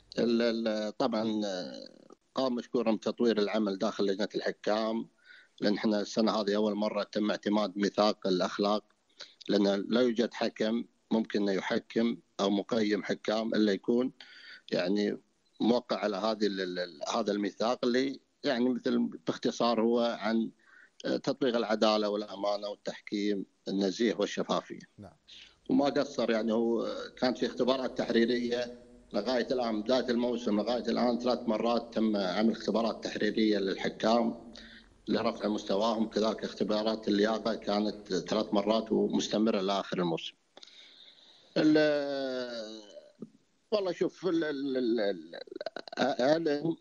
طبعا قام مشكورا بتطوير العمل داخل لجنه الحكام، لان احنا السنه هذه اول مره تم اعتماد ميثاق الاخلاق، لان لا يوجد حكم ممكن انه يحكم او مقيم حكام الا يكون يعني موقع على هذه هذا الميثاق اللي يعني مثل باختصار هو عن تطبيق العداله والامانه والتحكيم النزيه والشفافيه. نعم. وما قصر يعني، هو كانت في اختبارات تحريريه لغايه الان بدايه الموسم لغايه الان ثلاث مرات تم عمل اختبارات تحريريه للحكام لرفع مستواهم، كذلك اختبارات اللياقه كانت ثلاث مرات ومستمره لاخر الموسم. والله شوف آلان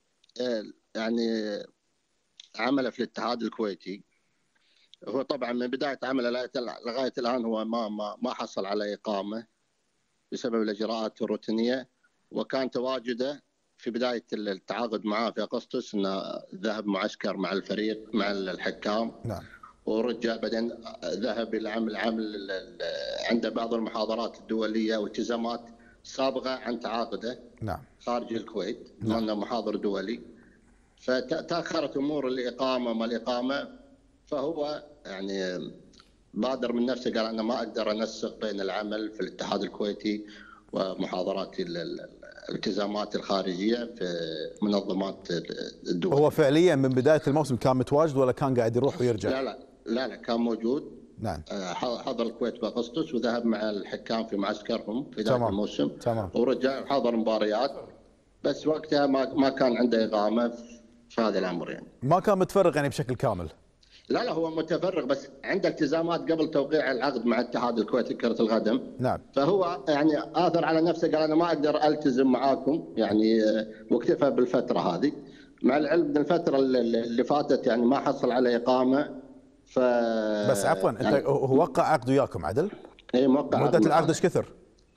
يعني عمله في الاتحاد الكويتي، هو طبعا من بدايه عمله لغايه الان هو ما ما ما حصل على اقامه بسبب الاجراءات الروتينيه، وكان تواجده في بدايه التعاقد معاه في اغسطس انه ذهب معسكر مع الفريق مع الحكام. نعم. ورجع بعدين ذهب الى عمل عمل عنده بعض المحاضرات الدوليه والتزامات سابقه عن تعاقده. نعم. خارج الكويت. نعم. لانه محاضر دولي، فتاخرت امور الاقامه ما الاقامه، فهو يعني بادر من نفسه قال انا ما اقدر انسق بين العمل في الاتحاد الكويتي ومحاضرات الالتزامات الخارجيه في منظمات الدول. هو فعليا من بدايه الموسم كان متواجد ولا كان قاعد يروح ويرجع؟ لا لا لا لا كان موجود. نعم. حضر الكويت باغسطس وذهب مع الحكام في معسكرهم في بدايه تمام. الموسم. تمام. ورجع حضر مباريات، بس وقتها ما ما كان عنده اقامه في هذا الامر يعني. ما كان متفرغ يعني بشكل كامل. لا لا هو متفرغ، بس عنده التزامات قبل توقيع العقد مع الاتحاد الكويتي لكرة القدم. نعم. فهو يعني آثر على نفسه قال أنا ما أقدر ألتزم معاكم يعني، واكتفى بالفترة هذه، مع العلم ان الفترة اللي فاتت يعني ما حصل على إقامة. ف بس عفوا يعني أنت هو وقع عقد وياكم عدل؟ اي موقع. مدة العقد ايش كثر؟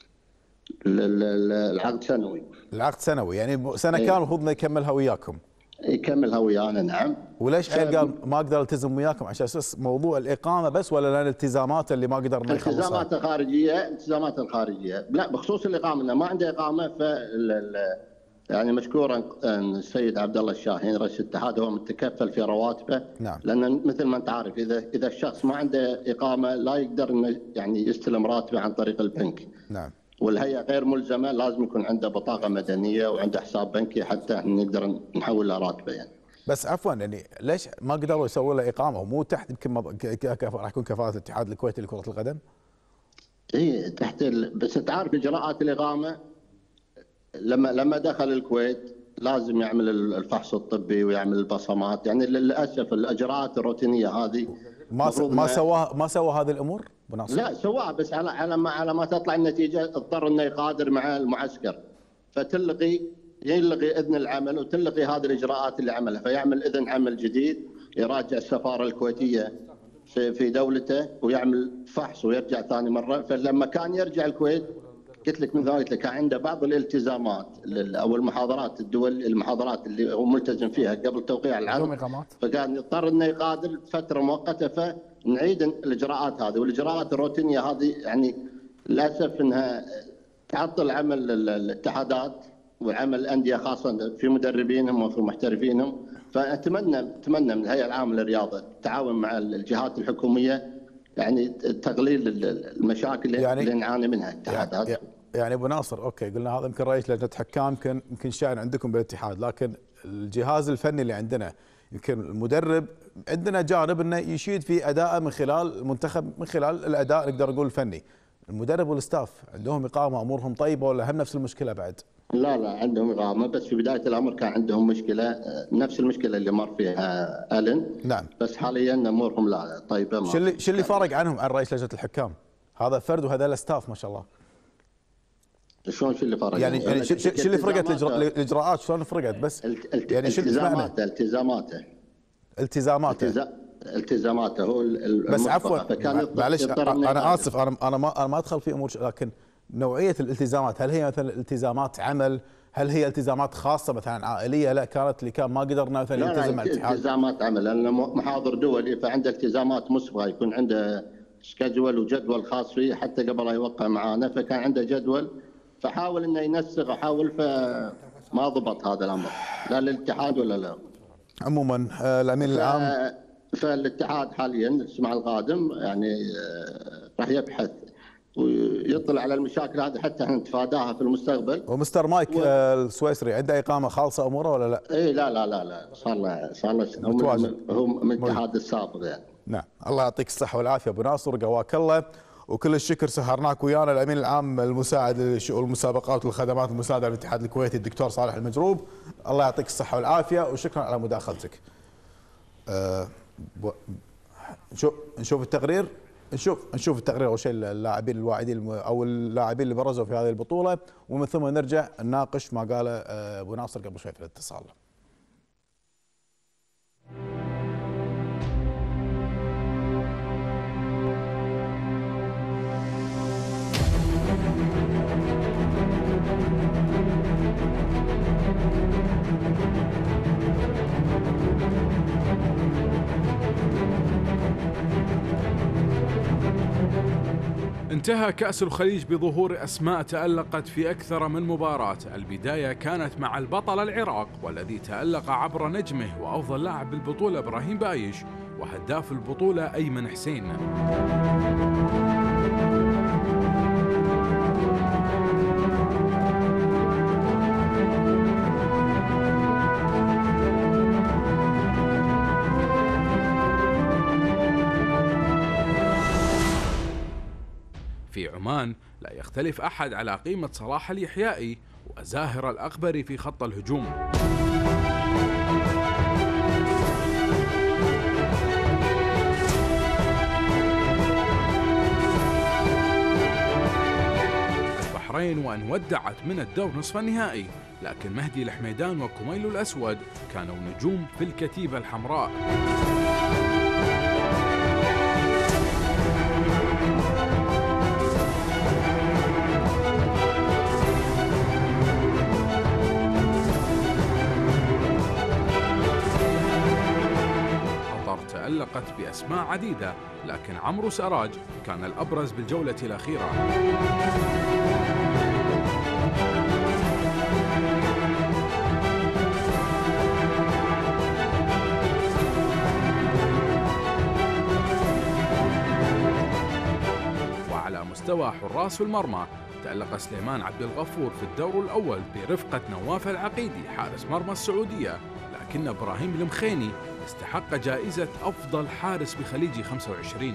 العقد سنوي. العقد سنوي يعني سنة كان المفروض انه يكملها وياكم. يكملها ويانا نعم. وليش حيل قال ما اقدر التزم وياكم عشان اساس موضوع الاقامه بس ولا لان الالتزامات اللي ما قدرنا نخلصها؟ الالتزامات الخارجيه، الالتزامات الخارجيه، لا بخصوص الاقامه انه ما عنده اقامه ف يعني مشكورا السيد عبد الله الشاهين رئيس الاتحاد هو متكفل في رواتبه. نعم. لان مثل ما انت عارف اذا اذا الشخص ما عنده اقامه لا يقدر انه يعني يستلم راتبه عن طريق البنك. نعم. والهيئه غير ملزمه لازم يكون عنده بطاقه مدنيه وعنده حساب بنكي حتى نقدر نحول له راتبه يعني. بس عفوا يعني ليش ما قدروا يسووا له اقامه مو تحت يمكن مض... ك... ك... راح يكون كفاءه الاتحاد الكويتي لكره القدم؟ اي تحت ال... بس تعرف اجراءات الاقامه لما لما دخل الكويت لازم يعمل الفحص الطبي ويعمل البصمات، يعني للاسف الاجراءات الروتينيه هذه ما س... ما سواها ما سوى هذه الامور بناصر؟ لا سواها، بس على على ما على ما تطلع النتيجه اضطر انه يقادر مع المعسكر، فتلغي يلغي اذن العمل وتلغي هذه الاجراءات اللي عملها، فيعمل اذن عمل جديد، يراجع السفاره الكويتيه في في دولته ويعمل فحص ويرجع ثاني مره. فلما كان يرجع الكويت قلت لك من ذلك كان عنده بعض الالتزامات او المحاضرات الدول المحاضرات اللي هو ملتزم فيها قبل توقيع العقد، فكان يضطر انه يقادر فتره مؤقته، فنعيد الاجراءات هذه. والاجراءات الروتينيه هذه يعني للاسف انها تعطل عمل الاتحادات وعمل الانديه خاصه في مدربينهم وفي محترفينهم. فاتمنى اتمنى من الهيئه العامه للرياضه التعاون مع الجهات الحكوميه يعني تقليل المشاكل يعني اللي نعاني منها الاتحادات. يعني, يعني ابو ناصر اوكي قلنا هذا يمكن رئيس لجنه حكام يمكن يمكن شأن عندكم بالاتحاد، لكن الجهاز الفني اللي عندنا يمكن المدرب عندنا جانب انه يشيد في اداءه من خلال المنتخب من خلال الاداء نقدر نقول الفني. المدرب والاستاف عندهم اقامه امورهم طيبه ولا هم نفس المشكله بعد؟ لا لا عندهم إقامة، بس في بداية الأمر كان عندهم مشكلة نفس المشكلة اللي مر فيها ألن. نعم. بس حاليا أمورهم لا طيبة. شو اللي شو اللي فارق عنهم عن رئيس لجنة الحكام؟ هذا فرد وهذا الاستاف ما شاء الله. شلون شو اللي فرق؟ يعني يعني شو اللي فرقت الإجراءات شلون فرقت بس؟ الت... يعني شو التزاماته التزاماته التزاماته التزاماته هو بس عفوا معلش أنا آسف أنا أنا ما أنا ما أدخل في أمور، لكن نوعية الالتزامات هل هي مثلا التزامات عمل؟ هل هي التزامات خاصة مثلا عائلية؟ لا كانت اللي كان ما قدرنا مثلا يلتزم مع الاتحاد. التزامات عمل لأنه محاضر دولي فعنده التزامات مسبقة، يكون عنده سكجول وجدول خاص فيه حتى قبل لا يوقع معانا، فكان عنده جدول فحاول انه ينسق وحاول فما ضبط هذا الامر لا للاتحاد ولا لا. عموما الامين العام فالاتحاد حاليا الاسبوع القادم يعني راح يبحث ويطلع على المشاكل هذه حتى نتفاداها في المستقبل. ومستر مايك و... السويسري عنده اقامه خالصه اموره ولا لا؟ اي لا لا لا لا صار له صار له هو من الاتحاد السابق يعني. نعم الله يعطيك الصحه والعافيه ابو ناصر قواك الله وكل الشكر. سهرناك ويانا الامين العام المساعد لشؤون المسابقات والخدمات المساعده للاتحاد الكويتي الدكتور صالح المجروب، الله يعطيك الصحه والعافيه وشكرا على مداخلتك. أه نشوف نشوف التقرير نشوف نشوف التقرير اول شيء اللاعبين الواعدين او اللاعبين اللي برزوا في هذه البطوله، ومن ثم نرجع نناقش ما قاله ابو ناصر قبل شوي في الاتصال. انتهى كأس الخليج بظهور أسماء تألقت في أكثر من مباراة. البداية كانت مع البطل العراق والذي تألق عبر نجمه وأفضل لاعب بالبطولة إبراهيم بايش وهداف البطولة أيمن حسين. في عمان لا يختلف أحد على قيمة صلاح اليحيائي وزاهر الأخبري في خط الهجوم. البحرين وأن ودعت من الدور نصف النهائي، لكن مهدي الحميدان وكميل الأسود كانوا نجوم في الكتيبة الحمراء. تألقت بأسماء عديدة، لكن عمرو سراج كان الأبرز بالجولة الأخيرة. وعلى مستوى حراس المرمى تألق سليمان عبد الغفور في الدور الأول برفقة نواف العقيدي حارس مرمى السعودية، لكن إبراهيم المخيني استحق جائزة أفضل حارس بخليجي خمسة وعشرين.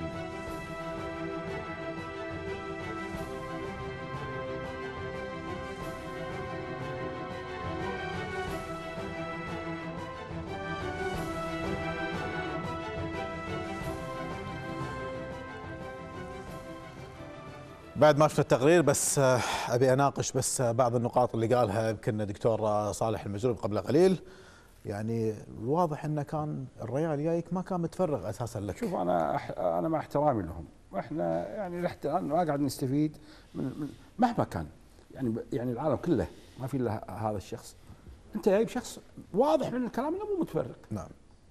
بعد ما شفت التقرير بس ابي اناقش بس بعض النقاط اللي قالها يمكن دكتور صالح المجروب قبل قليل. يعني الواضح انه كان الريال جايك ما كان متفرغ اساسا لك. شوف انا أح انا مع احترامي لهم، واحنا يعني لحتى الان ما قاعد نستفيد من, من مهما كان، يعني يعني العالم كله ما في الا هذا الشخص. انت جايب شخص واضح من الكلام انه مو متفرغ. نعم.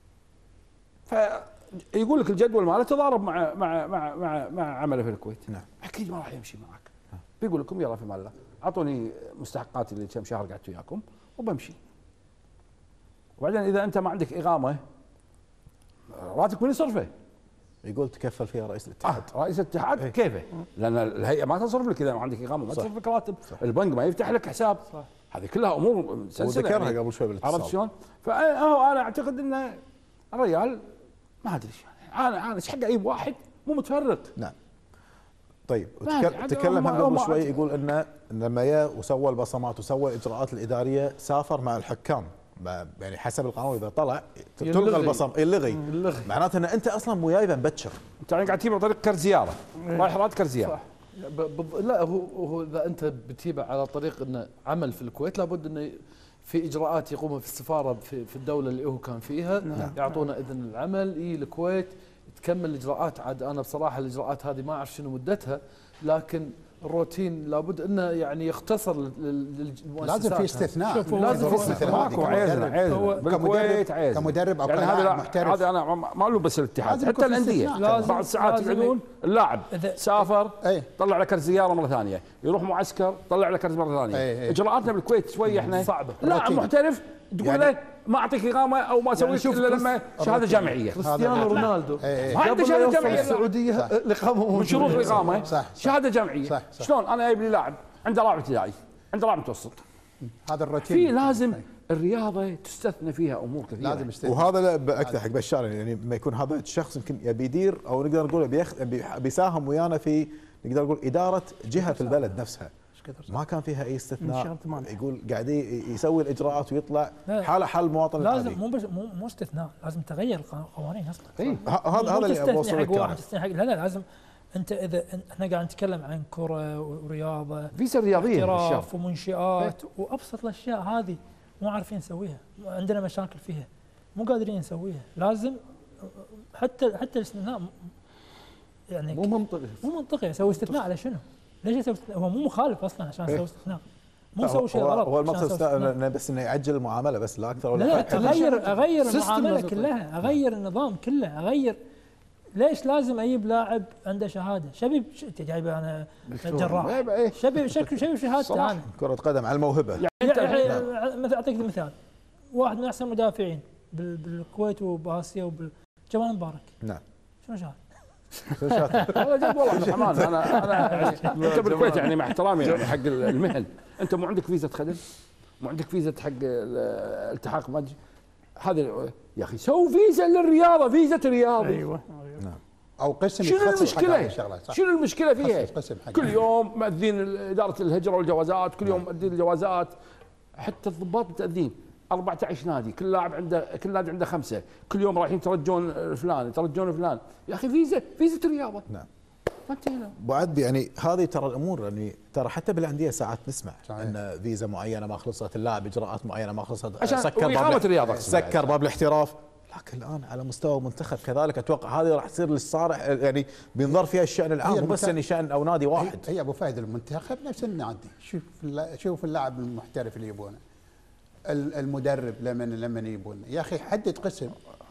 فيقول لك الجدول ماله تضارب مع مع مع مع, مع عمله في الكويت. نعم. اكيد ما راح يمشي معك. بيقول لكم يلا في مال الله، اعطوني مستحقاتي اللي كم شهر قعدت وياكم وبمشي. وبعدين اذا انت ما عندك اقامه راتبك من يصرفه؟ يقول تكفل فيها رئيس الاتحاد. آه رئيس الاتحاد ايه؟ كيفه؟ لان الهيئه ما تصرف لك اذا ما عندك اقامه، ما تصرف لك راتب، البنك ما يفتح لك حساب. صح. هذه كلها امور سلسله وذكرها يعني قبل شوي بالاتصال. عرفت شلون؟ فانا انا اعتقد ان الريال ما ادري انا انا ايش حق اجيب واحد مو متفرغ. نعم. طيب تكلم هم قبل شوي يقول انه لما جاء وسوى البصمات وسوى الاجراءات الاداريه سافر مع الحكام، يعني حسب القانون اذا طلع تلغى البصم يلغي، معناته ان انت اصلا مو جايبه مبكر. انت يعني قاعد تجيبه عن طريق كرزياره، رايح راد كرزياره. صح. لا هو هو اذا انت بتجيبه على طريق انه عمل في الكويت لابد انه في اجراءات يقوم في السفاره في, في الدوله اللي هو كان فيها. نعم. يعطونا اذن العمل، يجي الكويت تكمل الاجراءات. عاد انا بصراحه الاجراءات هذه ما اعرف شنو مدتها، لكن الروتين لابد انه يعني يختصر للمؤسسات. لازم في استثناء، لازم في استثناء. ماكو عايزنا عايزنا بالكويت عايزنا كمدرب او يعني كلاعب محترف. هذا انا ما له بس الاتحاد، حتى الانديه بعض الساعات يقعدون اللاعب سافر ايه؟ طلع له كرت زياره مره ثانيه، يروح معسكر طلع له كرت مره ثانيه. ايه ايه؟ اجراءاتنا بالكويت شوي احنا صعبه. لاعب محترف تقول يعني له ما اعطيك اقامه او ما اسوي لك الا لما شهاده جامعيه. كريستيانو رونالدو ما عنده شهاده جامعيه السعوديه، الاقامه من شروط الاقامه شهاده جامعيه. شلون انا جايب لي لاعب عنده رابع ابتدائي عنده رابع متوسط؟ هذا الروتين. في لازم الرياضه تستثنى فيها امور كثيره لازم يستثنى. وهذا اكثر حق بشار، يعني لما يكون هذا الشخص يمكن يبي يدير او نقدر نقول بيساهم ويانا في نقدر نقول اداره جهه في البلد نفسها، ما كان فيها اي استثناء. يقول قاعد يسوي الاجراءات ويطلع حاله حال المواطن لازم العادي. مو بس مو مو استثناء، لازم تغير القوانين اصلا. اي هذا هذا اللي اوصل لك واحد تستثني حق لا لا لازم. انت اذا احنا قاعد نتكلم عن كره ورياضه فيزا رياضيه احتراف ومنشآت وابسط الاشياء هذه مو عارفين نسويها، عندنا مشاكل فيها مو قادرين نسويها. لازم حتى حتى الاستثناء يعني مو منطقي مو منطقي. اسوي استثناء على شنو؟ ليش اسوي استثناء؟ هو مو مخالف اصلا عشان اسوي استثناء، مو مسوي شيء غلط. هو المقصد انه بس انه يعجل المعامله بس لا اكثر ولا لا لا اغير اغير المعامله كلها، اغير النظام كله، اغير. ليش لازم اجيب لاعب عنده شهاده؟ شبيب جايبه انا جراح، شبيب شكله شبيب شهادته انا كره قدم على الموهبه. يعني مثلا اعطيك مثال، واحد من احسن المدافعين بالكويت وباسيا وبالجمال مبارك. نعم. شنو شهاده؟ والله جد والله عبد الرحمن انا انا يعني انت بالكويت يعني مع احترامي يعني حق المهن، انت مو عندك فيزا خدم؟ مو عندك فيزا حق الالتحاق مادي؟ هذا يا اخي سوي فيزا للرياضه، فيزا رياضي. ايوه نعم. او قسم شنو المشكله؟ شنو المشكله فيها؟ كل يوم مأذين اداره الهجره والجوازات، كل يوم مأذين الجوازات، حتى الضباط متأذين. أربعة عشر نادي، كل لاعب عنده كل نادي عنده خمسه، كل يوم رايحين يترجون فلان يترجون فلان، يا اخي فيزا فيزا الرياضه. نعم. ما انتهينا. بعد يعني هذه ترى الامور يعني ترى حتى بالانديه ساعات نسمع ان فيزا معينه ما خلصت، اللاعب اجراءات معينه ما خلصت، سكر باب الرياضه، سكر باب الاحتراف. لكن الان على مستوى منتخب كذلك اتوقع هذه راح تصير للصالح، يعني بينظر فيها الشان العام مو بس يعني شان او نادي واحد. هي ابو فهد المنتخب نفس النادي، شوف شوف اللاعب المحترف اللي يبونه، المدرب لما لما يبون يا اخي حدد قسم،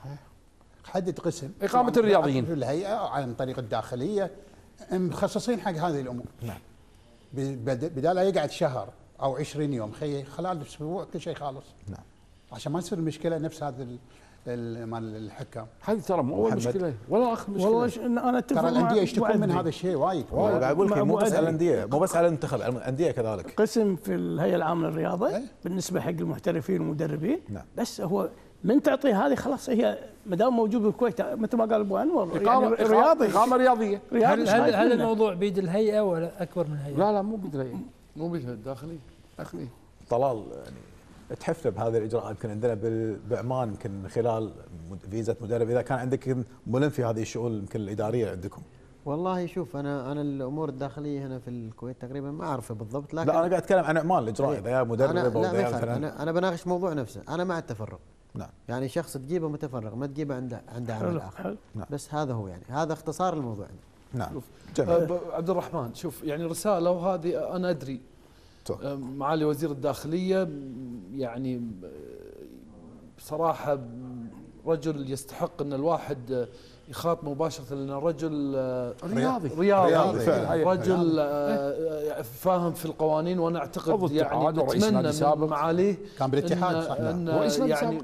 حدد قسم اقامه الرياضيين في الهيئه عن طريق الداخليه مخصصين حق هذه الامور. نعم. بدال لا يقعد شهر او عشرين يوم، خلال اسبوع كل شيء خالص. نعم. عشان ما تصير المشكله نفس هذا مال الحكام. هذه ترى مو اول مشكله ولا اخر مشكله. والله انا اتفق. ترى الانديه يشتكون من هذا الشيء وايد. قاعد اقول لك مو بس على الانديه، مو بس على المنتخب، الانديه كذلك. قسم في الهيئه العامه للرياضه ايه؟ بالنسبه حق المحترفين والمدربين. نعم. بس هو من تعطيه هذه خلاص، هي ما دام موجود بالكويت مثل ما قال ابو انور إقامة يعني رياضي اقامه رياضيه. هل هل, هل الموضوع بيد الهيئه ولا اكبر من هيئه؟ لا لا مو بيد الهيئه، مو بيد الداخلي داخلي. طلال يعني تحفنا بهذه الاجراء. يمكن عندنا بعمان يمكن من خلال فيزا مدرب، اذا كان عندك ملم في هذه الشؤون يمكن الاداريه عندكم. والله شوف انا انا الامور الداخليه هنا في الكويت تقريبا ما اعرفه بالضبط، لكن لا انا قاعد اتكلم عن اعمال الاجراء، اذا مدرب او اذا مثلا انا انا بناقش موضوع نفسه، انا مع التفرغ. نعم. يعني شخص تجيبه متفرغ ما تجيبه عنده عنده عمل اخر. نعم. بس هذا هو يعني هذا اختصار الموضوع. نعم. جميل. عبد الرحمن شوف يعني رساله، وهذه انا ادري معالي وزير الداخليه يعني بصراحه رجل يستحق ان الواحد يخاطب مباشره، لانه رجل رياضي رياضي, رياضي. رجل فاهم في القوانين، وانا اعتقد يعني نتمنى من معاليه كان بالاتحاد ان, إن يعني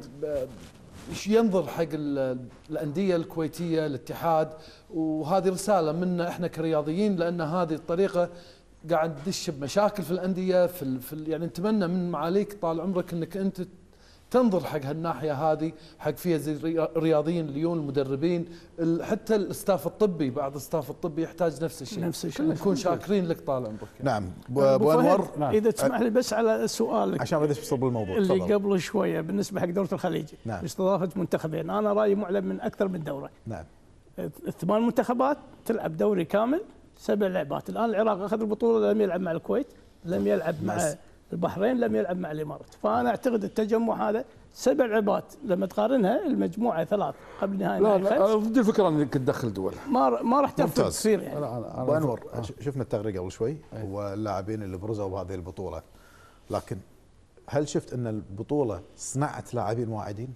ينظر حق الانديه الكويتيه الاتحاد، وهذه رساله منا احنا كرياضيين، لان هذه الطريقه قاعد تدش بمشاكل في الانديه في, في يعني نتمنى من معاليك طال عمرك انك انت تنظر حق هالناحيه هذه، حق فيها زي الرياضيين اليوم المدربين، حتى الاستاف الطبي، بعض الاستاف الطبي يحتاج نفس الشيء. نفس الشيء. نكون شاكرين لك طال عمرك. نعم. ابو انور نعم. اذا تسمح لي بس على سؤالك عشان بدش بصب الموضوع اللي تفضل. قبل شويه بالنسبه حق دوره الخليج. نعم. استضافه منتخبين، انا رايي معلن من اكثر من دوره. نعم. ثمان منتخبات تلعب دوري كامل سبع لعبات. الان العراق اخذ البطوله، لم يلعب مع الكويت، لم يلعب مع البحرين، لم يلعب مع الامارات. فانا اعتقد التجمع هذا سبع لعبات لما تقارنها المجموعه ثلاث قبل نهائي لا لا ضد الفكره انك تدخل دول ما ما راح تفرق كثير يعني. ابو انور شفنا التغريده قبل شوي واللاعبين اللي برزوا بهذه البطوله، لكن هل شفت ان البطوله صنعت لاعبين واعدين؟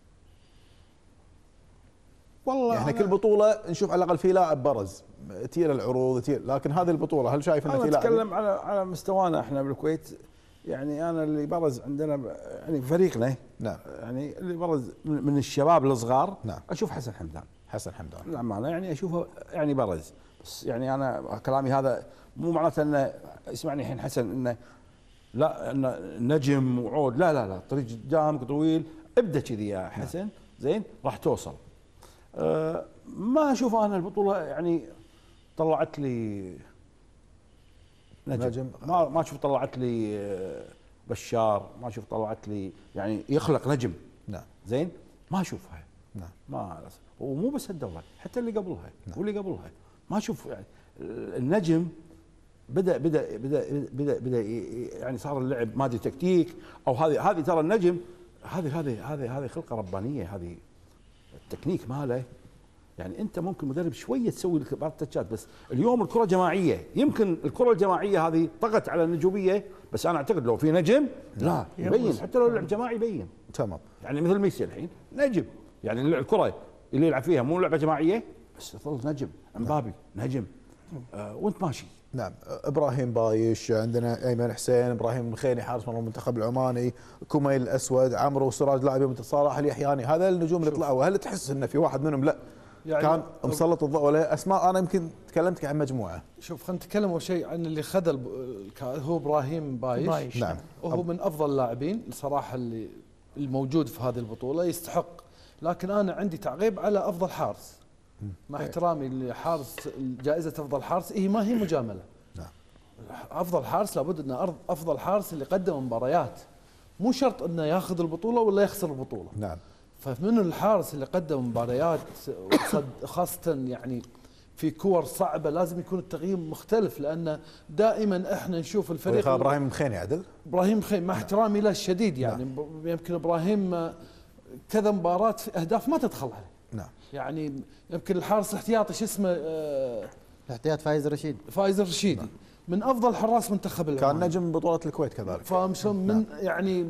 والله يعني كل بطوله نشوف على الاقل في لاعب برز تير العروض تير، لكن هذه البطوله هل شايف ان في لاعب؟ انا اتكلم على على مستوانا احنا بالكويت، يعني انا اللي برز عندنا يعني فريقنا. نعم. يعني اللي برز من الشباب الصغار. نعم. اشوف حسن حمدان. حسن حمدان للامانه يعني اشوفه يعني برز، بس يعني انا كلامي هذا مو معناته انه اسمعني الحين حسن انه لا انه نجم وعود، لا لا لا، طريق قدامك طويل، ابدا كذي يا حسن. نعم. زين راح توصل. أه ما اشوف انا البطوله يعني طلعت لي نجم, نجم. ما ما اشوف طلعت لي بشار، ما اشوف طلعت لي يعني يخلق نجم. نعم. زين ما اشوفها. نعم. ما ومو بس الدوره، حتى اللي قبلها. نعم. واللي قبلها ما اشوف يعني النجم بدا بدا بدا بدا بدا يعني صار اللعب ما ادري تكتيك او هذه هذه ترى النجم هذه هذه هذه هذه خلقه ربانيه، هذه التكنيك ماله. يعني انت ممكن مدرب شويه تسوي لك بعض التاتشات، بس اليوم الكره جماعيه، يمكن الكره الجماعيه هذه طغت على النجوميه، بس انا اعتقد لو في نجم لا يبين، حتى لو لعب جماعي يبين. تمام. يعني مثل ميسي الحين نجم، يعني الكره اللي يلعب فيها مو لعبه جماعيه بس يظل نجم. امبابي نجم. آه وانت ماشي. نعم. ابراهيم بايش، عندنا ايمن حسين، ابراهيم الخيني حارس مرمى المنتخب العماني، كوميل الاسود، عمرو وسراج لاعبين صلاح اليحياني، هذا النجوم اللي طلعوا، هل تحس ان في واحد منهم لا يعني كان مسلط الضوء ولا اسماء؟ انا يمكن تكلمتك عن مجموعه. شوف خلينا نتكلم اول شيء عن اللي خذ هو ابراهيم بايش, بايش. نعم. وهو من افضل اللاعبين الصراحه اللي الموجود في هذه البطوله، يستحق. لكن انا عندي تعقيب على افضل حارس، مع احترامي لحارس جائزه افضل حارس، هي ما هي مجامله. نعم. افضل حارس لابد انه افضل حارس اللي قدم مباريات، مو شرط انه ياخذ البطوله ولا يخسر البطوله. نعم. فمن الحارس اللي قدم مباريات خاصه يعني في كور صعبه لازم يكون التقييم مختلف، لان دائما احنا نشوف الفريق. ابراهيم الخيني عدل؟ ابراهيم الخيني مع احترامي له الشديد يعني. نعم. يمكن ابراهيم كذا مباراه في اهداف ما تدخل عليه. نعم. يعني يمكن الحارس الاحتياطي شو اسمه آه الاحتياط فايز رشيد. فايز الرشيدي. نعم. من افضل حراس منتخب العمان، كان نجم بطوله الكويت كذلك. فاهم شلون؟ من نعم. يعني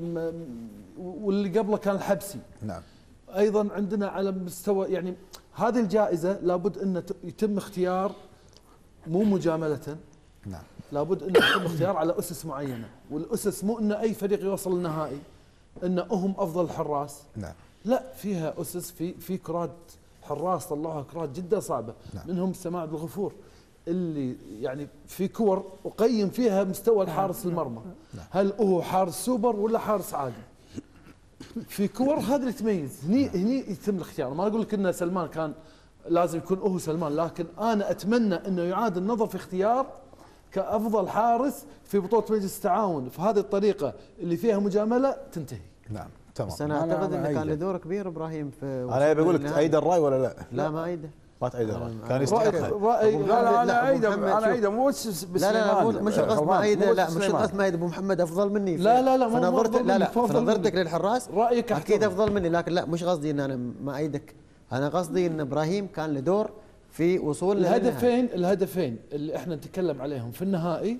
واللي قبله كان الحبسي. نعم. ايضا عندنا على مستوى يعني هذه الجائزه لابد ان يتم اختيار مو مجامله. نعم. لابد ان يتم اختيار على اسس معينه، والاسس مو ان اي فريق يوصل للنهائي ان هم افضل حراس. نعم. لا فيها اسس، في في كرات حراس طلعوها كرات جدا صعبه. نعم. منهم سماعد الغفور اللي يعني في كور اقيم فيها مستوى الحارس المرمى. نعم. هل هو حارس سوبر ولا حارس عادي؟ في كور هذا اللي تميز. هني هني يتم الاختيار. ما اقول لك ان سلمان كان لازم يكون هو سلمان، لكن انا اتمنى انه يعاد النظر في اختيار كافضل حارس في بطوله مجلس التعاون، فهذه الطريقه اللي فيها مجامله تنتهي. نعم تمام. بس انا اعتقد انه كان له دور كبير ابراهيم في انا بقول لك تأيد الراي ولا لا؟ لا ما ايده. ما تأيد الراي، كان يستحقها. لا لا انا ايده انا ايده مو بس لا لا لا مش القصد ما ايده، لا مش القصد ما ايده. ابو محمد افضل مني. لا لا لا فنظرتك لا لا فنظرتك للحراس رايك اكيد افضل مني، لكن لا مش قصدي ان انا ما ايدك. انا قصدي ان ابراهيم كان له دور في وصول الهدفين. الهدفين اللي احنا نتكلم عليهم في النهائي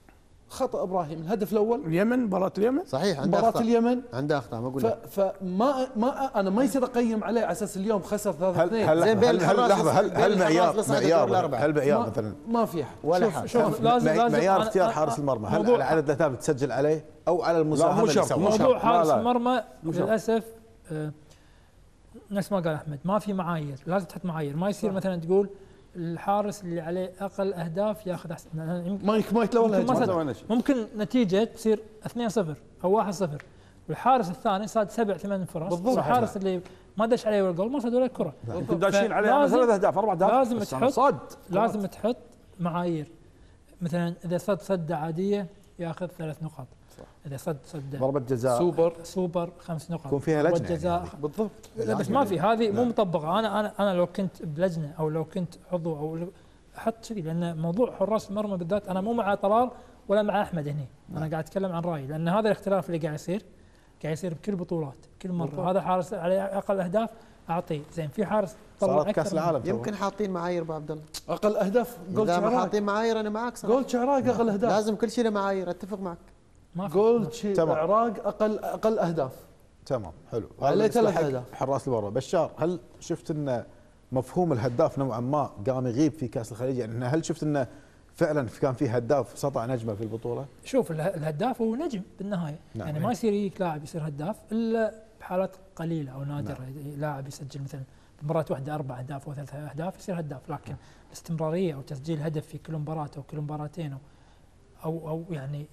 خطأ ابراهيم. الهدف الاول اليمن، مباراة اليمن صحيح عنده مباراة اليمن عنده اخطاء ما اقول لك. فما ما انا ما يصير اقيم عليه على اساس اليوم خسر ثلاثة اثنين. هل هل هل, هل لحظه هل هل معيار معيار هل معيار مثلا ما في احد ولا حاجه. شوف لازم معيار اختيار حارس المرمى هل على عدد الاهداف تسجل عليه او على المساهمه اللي سواها؟ موضوع حارس المرمى للاسف آه نفس ما قال احمد ما في معايير، لازم تحط معايير. ما يصير مثلا تقول الحارس اللي عليه اقل اهداف ياخذ احسن. ما ما يتلون ممكن نتيجه تصير اثنين صفر او واحد صفر والحارس الثاني صاد سبع ثمان فرص، والحارس اللي ما دش عليه ولا جول ما صاد ولا كره. يمكن داشين عليه ثلاث اهداف اربع اهداف. لازم تحط لازم تحط معايير. مثلا اذا صد صده عاديه ياخذ ثلاث نقاط. اذا صد صد ضربه جزاء سوبر سوبر خمس نقاط. يكون فيها لجنه جزاء يعني. بالضبط. بس ما في هذه مو مطبقه. انا انا انا لو كنت بلجنه او لو كنت عضو او احط كذي، لان موضوع حراس المرمى بالذات انا مو مع طلال ولا مع احمد هني. انا قاعد اتكلم عن رايي، لان هذا الاختلاف اللي قاعد يصير قاعد يصير بكل بطولات كل مره. بالضبط. هذا حارس عليه اقل اهداف اعطيه زين، في حارس طلع اكثر كاس العالم يمكن حاطين معايير ابو عبد الله. اقل اهداف جول شعراق. اذا حاطين معايير انا معك صراحه. جول شعراق اقل اهداف لازم كل شيء له معايير. اتفق معك. جول شعراق اقل اقل اهداف. تمام حلو. عليه ثلاث اهداف. حراس المرمى بشار، هل شفت ان مفهوم الهداف نوعا ما قام يغيب في كاس الخليج؟ يعني هل شفت انه فعلا كان في هداف سطع نجمه في البطوله؟ شوف الهداف هو نجم بالنهايه. نعم. يعني ما يصير يجيك لاعب يصير هداف الا بحالات قليله او نادره. نعم. لاعب يسجل مثلا مباراة واحدة أربع أهداف أو ثلاث أهداف يصير هداف، لكن الاستمرارية أو تسجيل هدف في كل مباراة أو كل مباراتين أو أو يعني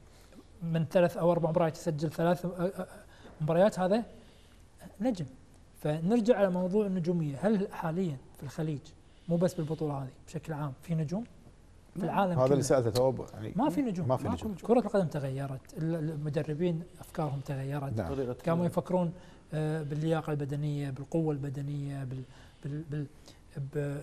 من ثلاث أو أربع مباريات يسجل ثلاث مباريات هذا نجم. فنرجع على موضوع النجومية. هل حاليا في الخليج مو بس بالبطولة هذه بشكل عام في نجوم في العالم؟ هذا اللي سألته توب يعني ما في نجوم. ما في نجوم. كرة القدم تغيرت، المدربين أفكارهم تغيرت. نعم. كانوا يفكرون باللياقة البدنية، بالقوة البدنية، بال بال بال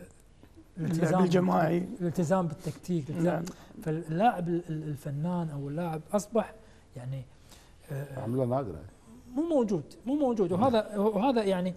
الالتزام الجماعي، الالتزام بالتكتيك. نعم. فاللاعب الفنان او اللاعب اصبح يعني عمله نادره، مو موجود مو موجود وهذا وهذا يعني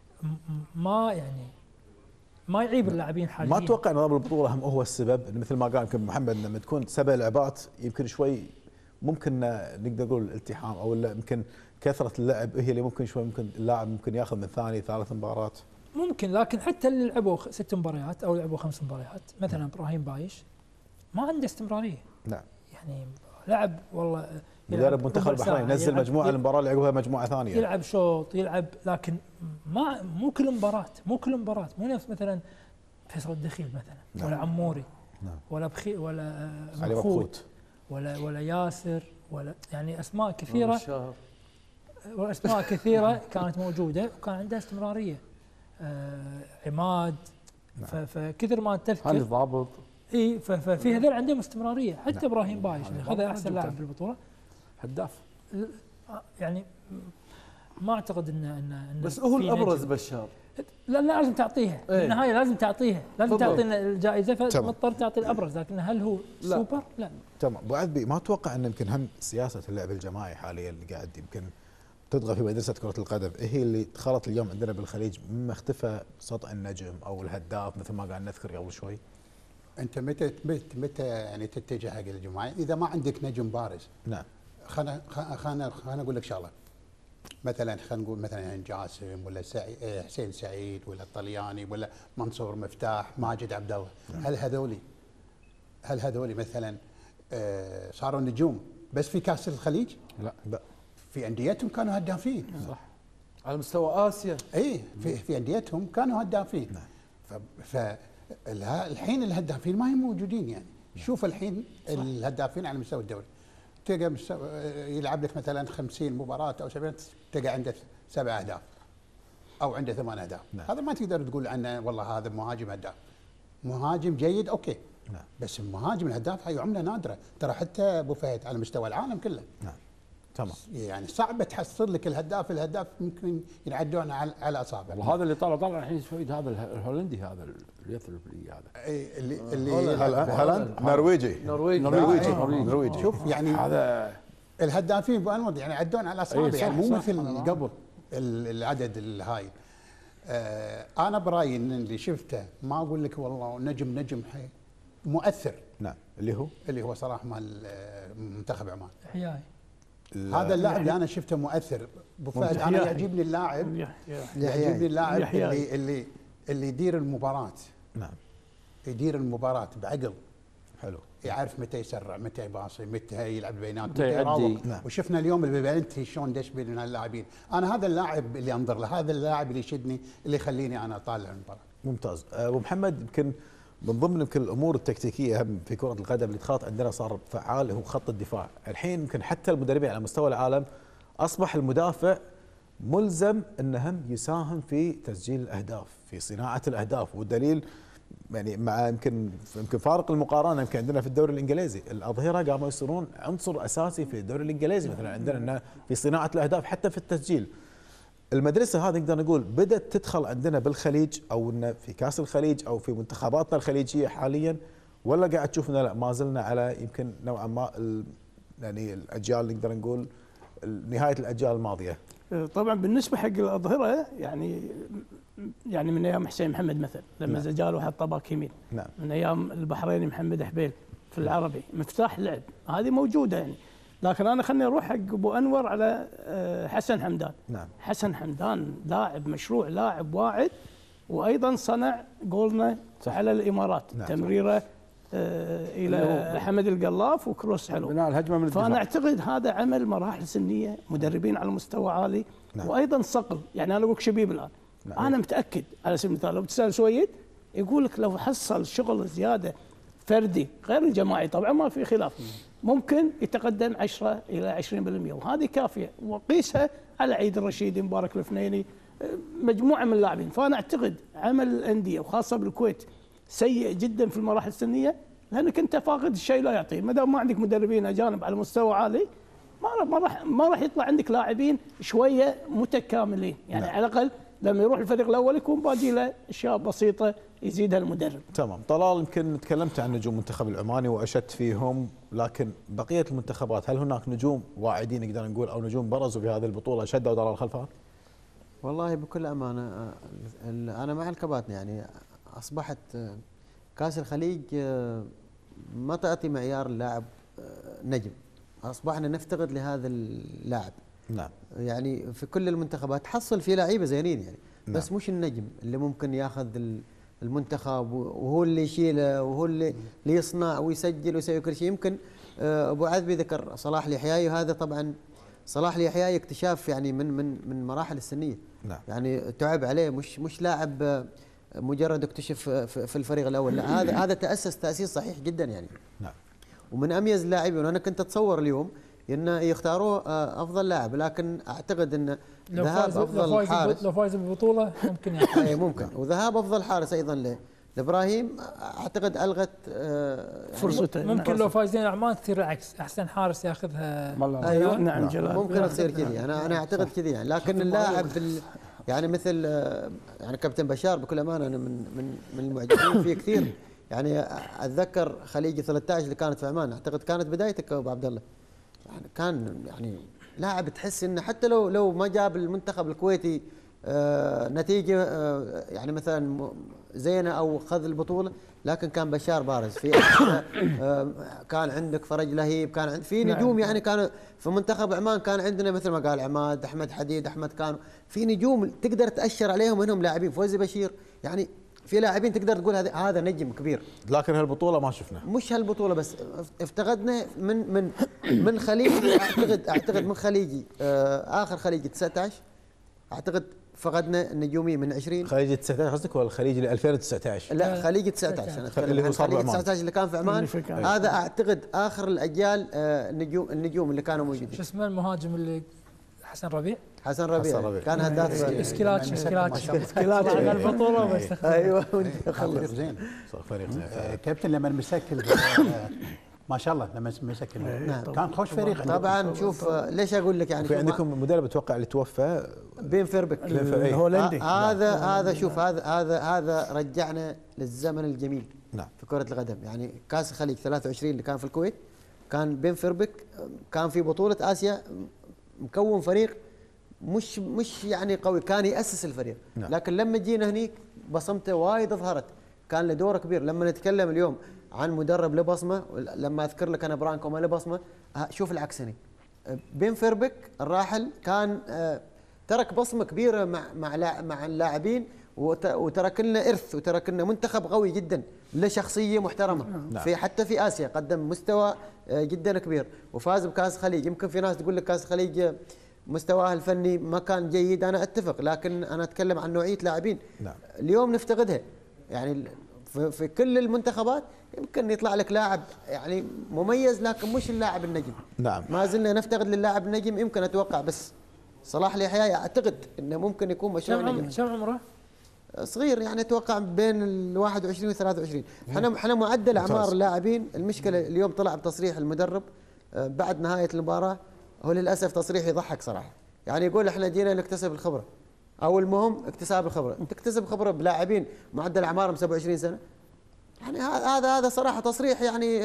ما يعني ما يعيب اللاعبين حاليا. ما اتوقع ان نظام البطوله هم هو السبب، مثل ما قال يمكن محمد لما تكون سبع لعبات يمكن شوي ممكن نقدر نقول الالتحام او يمكن كثره اللعب هي اللي ممكن شوي ممكن اللاعب ممكن ياخذ من ثاني ثالث مباراه ممكن. لكن حتى اللي لعبوا ست مباريات او لعبوا خمس مباريات مثلا ابراهيم بايش ما عنده استمراريه. نعم. يعني لعب والله مدرب منتخب البحرين نزل مجموعه المباراه اللي لعبوها مجموعه ثانيه يلعب شوط يلعب، لكن ما مو كل مباراه مو كل مباراه مو نفس مثلا فيصل الدخيل مثلا. نعم. ولا عموري. نعم. ولا بخي ولا مخوت ولا ولا ياسر ولا يعني اسماء كثيره واسماء كثيره كانت موجوده وكان عندها استمراريه. آه عماد. نعم. فكثر ما تذكر هاني ضابط. اي ففي هذول عندهم استمراريه. حتى نعم. ابراهيم بايش هذا احسن لاعب بالبطوله هداف. يعني ما اعتقد ان ان بس هو الابرز بشار. لا لا لازم تعطيها. ايه؟ بالنهايه لازم تعطيها لازم تعطينا الجائزه فمضطر تعطي الابرز، لكن هل هو لا. سوبر؟ لا. تمام. ابو عذبي ما اتوقع ان يمكن هم سياسه اللعب الجماعي حاليا اللي قاعد يمكن تطغى في مدرسه كره القدم هي اللي دخلت اليوم عندنا بالخليج مما اختفى سطع النجم او الهداف مثل ما قاعد نذكر قبل شوي. انت متى متى يعني تتجه حق الجماعي اذا ما عندك نجم بارز؟ نعم. خلنا خلنا خلنا اقول لك شغله. مثلا خلينا نقول مثلا جاسم ولا سعي حسين سعيد ولا الطلياني ولا منصور مفتاح ماجد عبد الله. نعم. هل هذولي هل هذولي مثلا آه صاروا نجوم بس في كاس الخليج؟ لا لا. في انديتهم كانوا هدافين. صح. على مستوى اسيا اي في في انديتهم كانوا هدافين. نعم. فالحين الهدافين ما هم موجودين يعني. نعم. شوف الحين صح. الهدافين على مستوى الدوري تلقى يلعب لك مثلا خمسين مباراه او سبعين تلقى عنده سبع اهداف او عنده ثمان اهداف. نعم. هذا ما تقدر تقول عنه والله هذا مهاجم هداف. مهاجم جيد اوكي. نعم. بس المهاجم الهداف هاي عمله نادره، ترى حتى ابو فهد على مستوى العالم كله. نعم. تمام. يعني صعب تحصل لك الهداف الهداف ممكن ينعدون على على اصابع. وهذا اللي طلع طلع الحين سويد هذا الهولندي هذا اللي يثلث لي هذا. اي اللي اللي هولند نرويجي نرويجي نرويجي نرويجي. شوف يعني هذا الهدافين ابو انور يعني يعدون على اصابع يعني مو مثل قبل العدد الهاي. آه انا برايي ان اللي شفته ما اقول لك والله نجم نجم حي مؤثر. نعم. اللي هو اللي هو صلاح مال منتخب عمان. حياي. هذا اللاعب اللي انا شفته مؤثر. ابو فهد انا يعجبني اللاعب يعجبني اللاعب اللي اللي اللي يدير المباراه. نعم. يدير المباراه بعقل. حلو. يعرف متى يسرع، متى يباصي، متى يلعب بينات، متى يراوغ. نعم. وشفنا اليوم البلنتي شلون دش بين اللاعبين. انا هذا اللاعب اللي انظر له، هذا اللاعب اللي يشدني، اللي يخليني انا اطالع المباراه. ممتاز. ابو محمد، يمكن من ضمن يمكن الامور التكتيكيه هم في كره القدم اللي تخاط عندنا صار فعال هو خط الدفاع. الحين يمكن حتى المدربين على مستوى العالم اصبح المدافع ملزم انه هم يساهم في تسجيل الاهداف، في صناعه الاهداف، والدليل يعني مع يمكن يمكن فارق المقارنه يمكن عندنا في الدوري الانجليزي الاظهره قاموا يصيرون عنصر اساسي في الدوري الانجليزي مثلا عندنا انه في صناعه الاهداف حتى في التسجيل. المدرسه هذه نقدر نقول بدات تدخل عندنا بالخليج او انه في كاس الخليج او في منتخباتنا الخليجيه حاليا، ولا قاعد تشوف لا ما زلنا على يمكن نوعا ما يعني الاجيال نقدر نقول نهايه الاجيال الماضيه؟ طبعا بالنسبه حق الاظهره يعني يعني من ايام حسين محمد مثلا لما نعم. جاله حط باك يمين. نعم. من ايام البحريني محمد حبيل في العربي مفتاح لعب، هذه موجوده يعني. لكن انا خليني اروح حق ابو انور على حسن حمدان. نعم. حسن حمدان لاعب مشروع، لاعب واعد، وايضا صنع جولنا على الامارات. نعم. تمريره آه الى حمد القلاف وكروس حلو. بناء الهجمه من الدفاع. فانا اعتقد هذا عمل مراحل سنيه، مدربين على مستوى عالي. نعم. وايضا صقل، يعني انا اقول شبيب الان. نعم. انا متاكد على سبيل المثال لو تسال سويد يقول لك لو حصل شغل زياده فردي غير الجماعي طبعا ما في خلاف ممكن يتقدم عشرة إلى عشرين بالمئة، وهذه كافيه، وقيسها على عيد الرشيدي، مبارك الفنيني، مجموعه من اللاعبين. فانا اعتقد عمل الانديه وخاصه بالكويت سيء جدا في المراحل السنيه، لانك انت فاقد الشيء لا يعطيه، ما دام ما عندك مدربين اجانب على مستوى عالي ما ما راح ما راح يطلع عندك لاعبين شويه متكاملين، يعني نعم. على الاقل لما يروح الفريق الاول يكون باقي له اشياء بسيطه يزيدها المدرب. تمام. طلال، يمكن تكلمت عن نجوم المنتخب العماني واشدت فيهم، لكن بقيه المنتخبات هل هناك نجوم واعدين نقدر نقول او نجوم برزوا في هذه البطوله شدوا طلال خلفها؟ والله بكل امانه انا مع الكباتن، يعني اصبحت كاس الخليج ما تعطي معيار اللاعب نجم، اصبحنا نفتقد لهذا اللاعب. نعم. يعني في كل المنتخبات تحصل في لعيبه زينين يعني. نعم. بس مش النجم اللي ممكن ياخذ المنتخب وهو اللي يشيله وهو اللي, اللي يصنع ويسجل ويسوي كل شيء. يمكن ابو عذبي ذكر صلاح اليحياي، وهذا طبعا صلاح اليحياي اكتشاف يعني من من من مراحل السنيه. نعم. يعني تعب عليه، مش مش لاعب مجرد اكتشف في الفريق الاول، لا هذا هذا تاسس تاسيس صحيح جدا يعني. نعم. ومن اميز اللاعبين، وانا كنت اتصور اليوم انه يختاروه افضل لاعب، لكن اعتقد انه ذهاب افضل حارس لو فايز بالبطوله ممكن يعني ممكن وذهاب افضل حارس ايضا لابراهيم اعتقد الغت فرصته. ممكن لو فايزين عمان تصير العكس، احسن حارس ياخذها. ايوه نعم جلال، ممكن تصير كذي، انا انا اعتقد كذي يعني. لكن اللاعب يعني مثل يعني كابتن بشار بكل امانه انا من من من المعجبين فيه كثير يعني. اتذكر خليجي ثلاثة عشر اللي كانت في عمان، اعتقد كانت بدايتك ابو عبد الله، يعني كان يعني لاعب تحس انه حتى لو لو ما جاب المنتخب الكويتي آه نتيجه آه يعني مثلا زينه او خذ البطوله، لكن كان بشار بارز في آه كان عندك فرج لهيب، كان عند في نجوم يعني كانوا في منتخب عمان. كان عندنا مثل ما قال عماد، احمد حديد، احمد كانوا في نجوم تقدر تاشر عليهم انهم لاعبين، فوزي بشير، يعني في لاعبين تقدر تقول هذا هذا نجم كبير. لكن هالبطوله ما شفنا، مش هالبطوله بس، افتقدنا من من من خليجي اعتقد اعتقد من خليجي آه اخر خليجي تسعة عشر اعتقد فقدنا النجوميه من عشرين. خليج تسعة عشر قصدك ولا الخليج اللي ألفين وتسعة عشر؟ لا خليج تسعة عشر اللي هو صار خليج تسعة عشر اللي كان في عمان. هذا اعتقد اخر الاجيال النجوم النجوم اللي كانوا موجودين. شو اسمه المهاجم اللي حسن ربيع؟ حسن ربيع, حسن ربيع. كان هداف اسكيلاتش اسكيلاتش اسكيلاتش البطوله بس. ايوه فريق زين فريق زين كابتن لما مسك ما شاء الله لما مسك كان خوش فريق. طبعا شوف ليش اقول لك يعني في عندكم مدرب اتوقع اللي توفى بين فيربك الهولندي. هذا هذا شوف هذا هذا هذا رجعنا للزمن الجميل نعم في كرة القدم. يعني كاس الخليج ثلاثة وعشرين اللي كان في الكويت كان بين فيربك كان في بطولة آسيا مكون فريق مش مش يعني قوي، كان يأسس الفريق. نعم. لكن لما جينا هنيك بصمته وايد ظهرت، كان له دور كبير. لما نتكلم اليوم عن مدرب له بصمه، لما اذكر لك انا برانكو ما له بصمه، شوف العكس هنا. بين فيربك الراحل كان ترك بصمه كبيره مع مع مع اللاعبين، وترك لنا ارث وترك لنا منتخب قوي جدا له شخصيه محترمه. نعم. في حتى في اسيا قدم مستوى جدا كبير وفاز بكاس خليج. يمكن في ناس تقول لك كاس خليج مستواه الفني ما كان جيد، انا اتفق، لكن انا اتكلم عن نوعيه لاعبين. نعم. اليوم نفتقدها يعني في, في كل المنتخبات. يمكن يطلع لك لاعب يعني مميز لكن مش اللاعب النجم. نعم. ما زلنا نفتقد للاعب النجم. يمكن اتوقع بس صلاح اليحيى اعتقد انه ممكن يكون مشروع نجم. كم عمره؟ صغير يعني اتوقع بين ال واحد وعشرين و ثلاثة وعشرين. احنا احنا معدل اعمار اللاعبين. المشكله اليوم طلع بتصريح المدرب بعد نهايه المباراه، هو للاسف تصريح يضحك صراحه. يعني يقول احنا جينا نكتسب الخبره، او المهم اكتساب الخبره. انت تكتسب خبره بلاعبين معدل اعمارهم سبعة وعشرين سنه. يعني هذا هذا صراحه تصريح يعني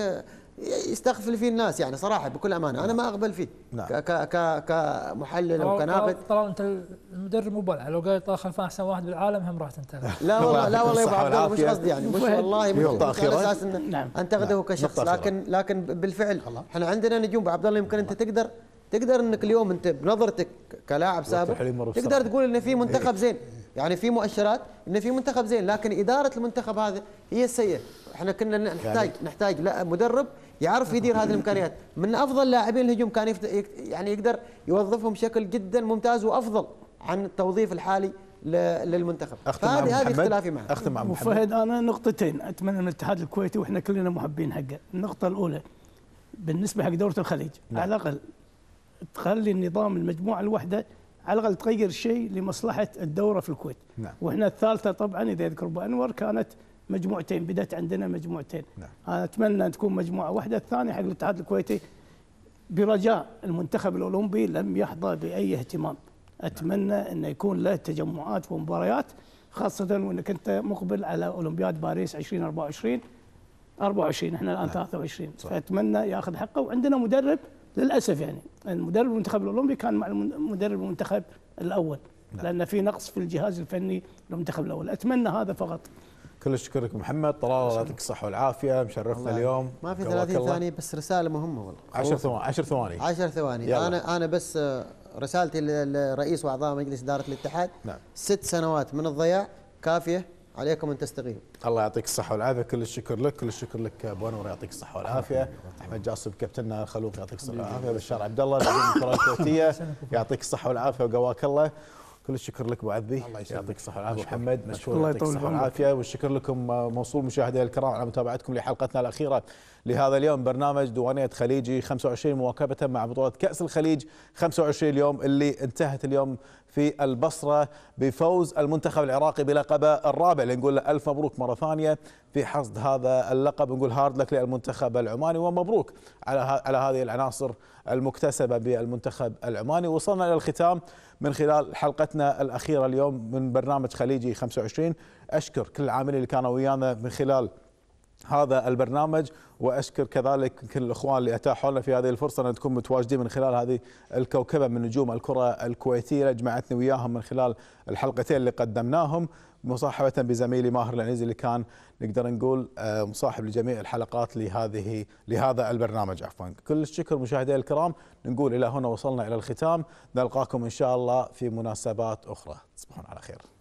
يستغفل فيه الناس، يعني صراحه بكل امانه انا ما اقبل فيه. نعم. ك ك كمحلل او كناقد. طبعا انت المدرب مو بلع، لو قال طال خلفان احسن واحد بالعالم هم راح تنتهي. لا والله لا والله يا ابو عبد الله مش قصدي يعني مش والله مش على اساس انه نعم. انتقده نعم. كشخص، لكن لكن بالفعل احنا عندنا نجوم ابو عبد الله. يمكن انت تقدر تقدر انك اليوم انت بنظرتك كلاعب سابق تقدر تقول ان في منتخب زين، يعني في مؤشرات ان في منتخب زين، لكن اداره المنتخب هذا هي السيئه. احنا كنا نحتاج يعني نحتاج لا مدرب يعرف يدير هذه الامكانيات. من افضل لاعبين الهجوم كان يفت... يعني يقدر يوظفهم بشكل جدا ممتاز وافضل عن التوظيف الحالي ل... للمنتخب. فهذه هذه اختلافي معه. اختم مع محمد. وفهد انا نقطتين اتمنى من الاتحاد الكويتي واحنا كلنا محبين حقه. النقطه الاولى بالنسبه حق دوره الخليج، نعم. على الاقل تخلي النظام المجموعه الواحده على الاقل تغير شيء لمصلحه الدوره في الكويت. نعم. واحنا الثالثه طبعا اذا يذكر ابو انور كانت مجموعتين، بدات عندنا مجموعتين. نعم. انا اتمنى ان تكون مجموعه واحده. الثانيه حق الاتحاد الكويتي برجاء المنتخب الاولمبي لم يحظى باي اهتمام. اتمنى انه يكون له تجمعات ومباريات، خاصه وانك انت مقبل على اولمبياد باريس ألفين وأربعة وعشرين أربعة وعشرين احنا الان ثلاثة وعشرين. فاتمنى ياخذ حقه. وعندنا مدرب للاسف يعني المدرب المنتخب الاولمبي كان مع المدرب المنتخب الاول. نعم. لان في نقص في الجهاز الفني للمنتخب الاول. اتمنى هذا فقط. كل الشكر لك محمد. طلال يعطيك الصحه والعافيه، مشرفنا اليوم. ما في ثلاثين ثانيه بس رساله مهمه والله. عشر ثواني عشر ثواني عشر ثواني يلا. انا انا بس رسالتي لرئيس واعضاء مجلس اداره الاتحاد. نعم. ست سنوات من الضياع كافيه عليكم ان تستقيلوا. الله يعطيك الصحه والعافيه. كل الشكر لك. كل الشكر لك ابو انور، يعطيك الصحه والعافيه. احمد جاسم كابتننا الخلوق يعطيك الصحه والعافيه. بشار عبد الله نجم الكره الكويتيه يعطيك الصحه والعافيه وقواك الله. كل الشكر لك ابو عذبي، يعطيك الصحه والعافيه. محمد مشكور، يعطيك الصحه والعافيه. والشكر لكم موصول مشاهدينا الكرام على متابعتكم لحلقتنا الاخيره لهذا اليوم، برنامج ديوانيه خليجي خمسة وعشرين مواكبه مع بطوله كاس الخليج خمسة وعشرين اليوم اللي انتهت اليوم في البصره بفوز المنتخب العراقي بلقبه الرابع. نقول له الف مبروك مره ثانيه في حصد هذا اللقب. نقول هارد لك للمنتخب العماني ومبروك على على هذه العناصر المكتسبه بالمنتخب العماني. وصلنا الى الختام من خلال حلقتنا الاخيره اليوم من برنامج خليجي خمسة وعشرين. اشكر كل العاملين اللي كانوا ويانا من خلال هذا البرنامج، واشكر كذلك كل الاخوان اللي اتاحوا لنا في هذه الفرصه ان تكون متواجدين من خلال هذه الكوكبه من نجوم الكره الكويتيه اللي جمعتني وياهم من خلال الحلقتين اللي قدمناهم، مصاحبه بزميلي ماهر العنيزي اللي كان نقدر نقول مصاحب لجميع الحلقات لهذه لهذا البرنامج. عفوا. كل الشكر مشاهدينا الكرام. نقول الى هنا وصلنا الى الختام. نلقاكم ان شاء الله في مناسبات اخرى. تصبحون على خير.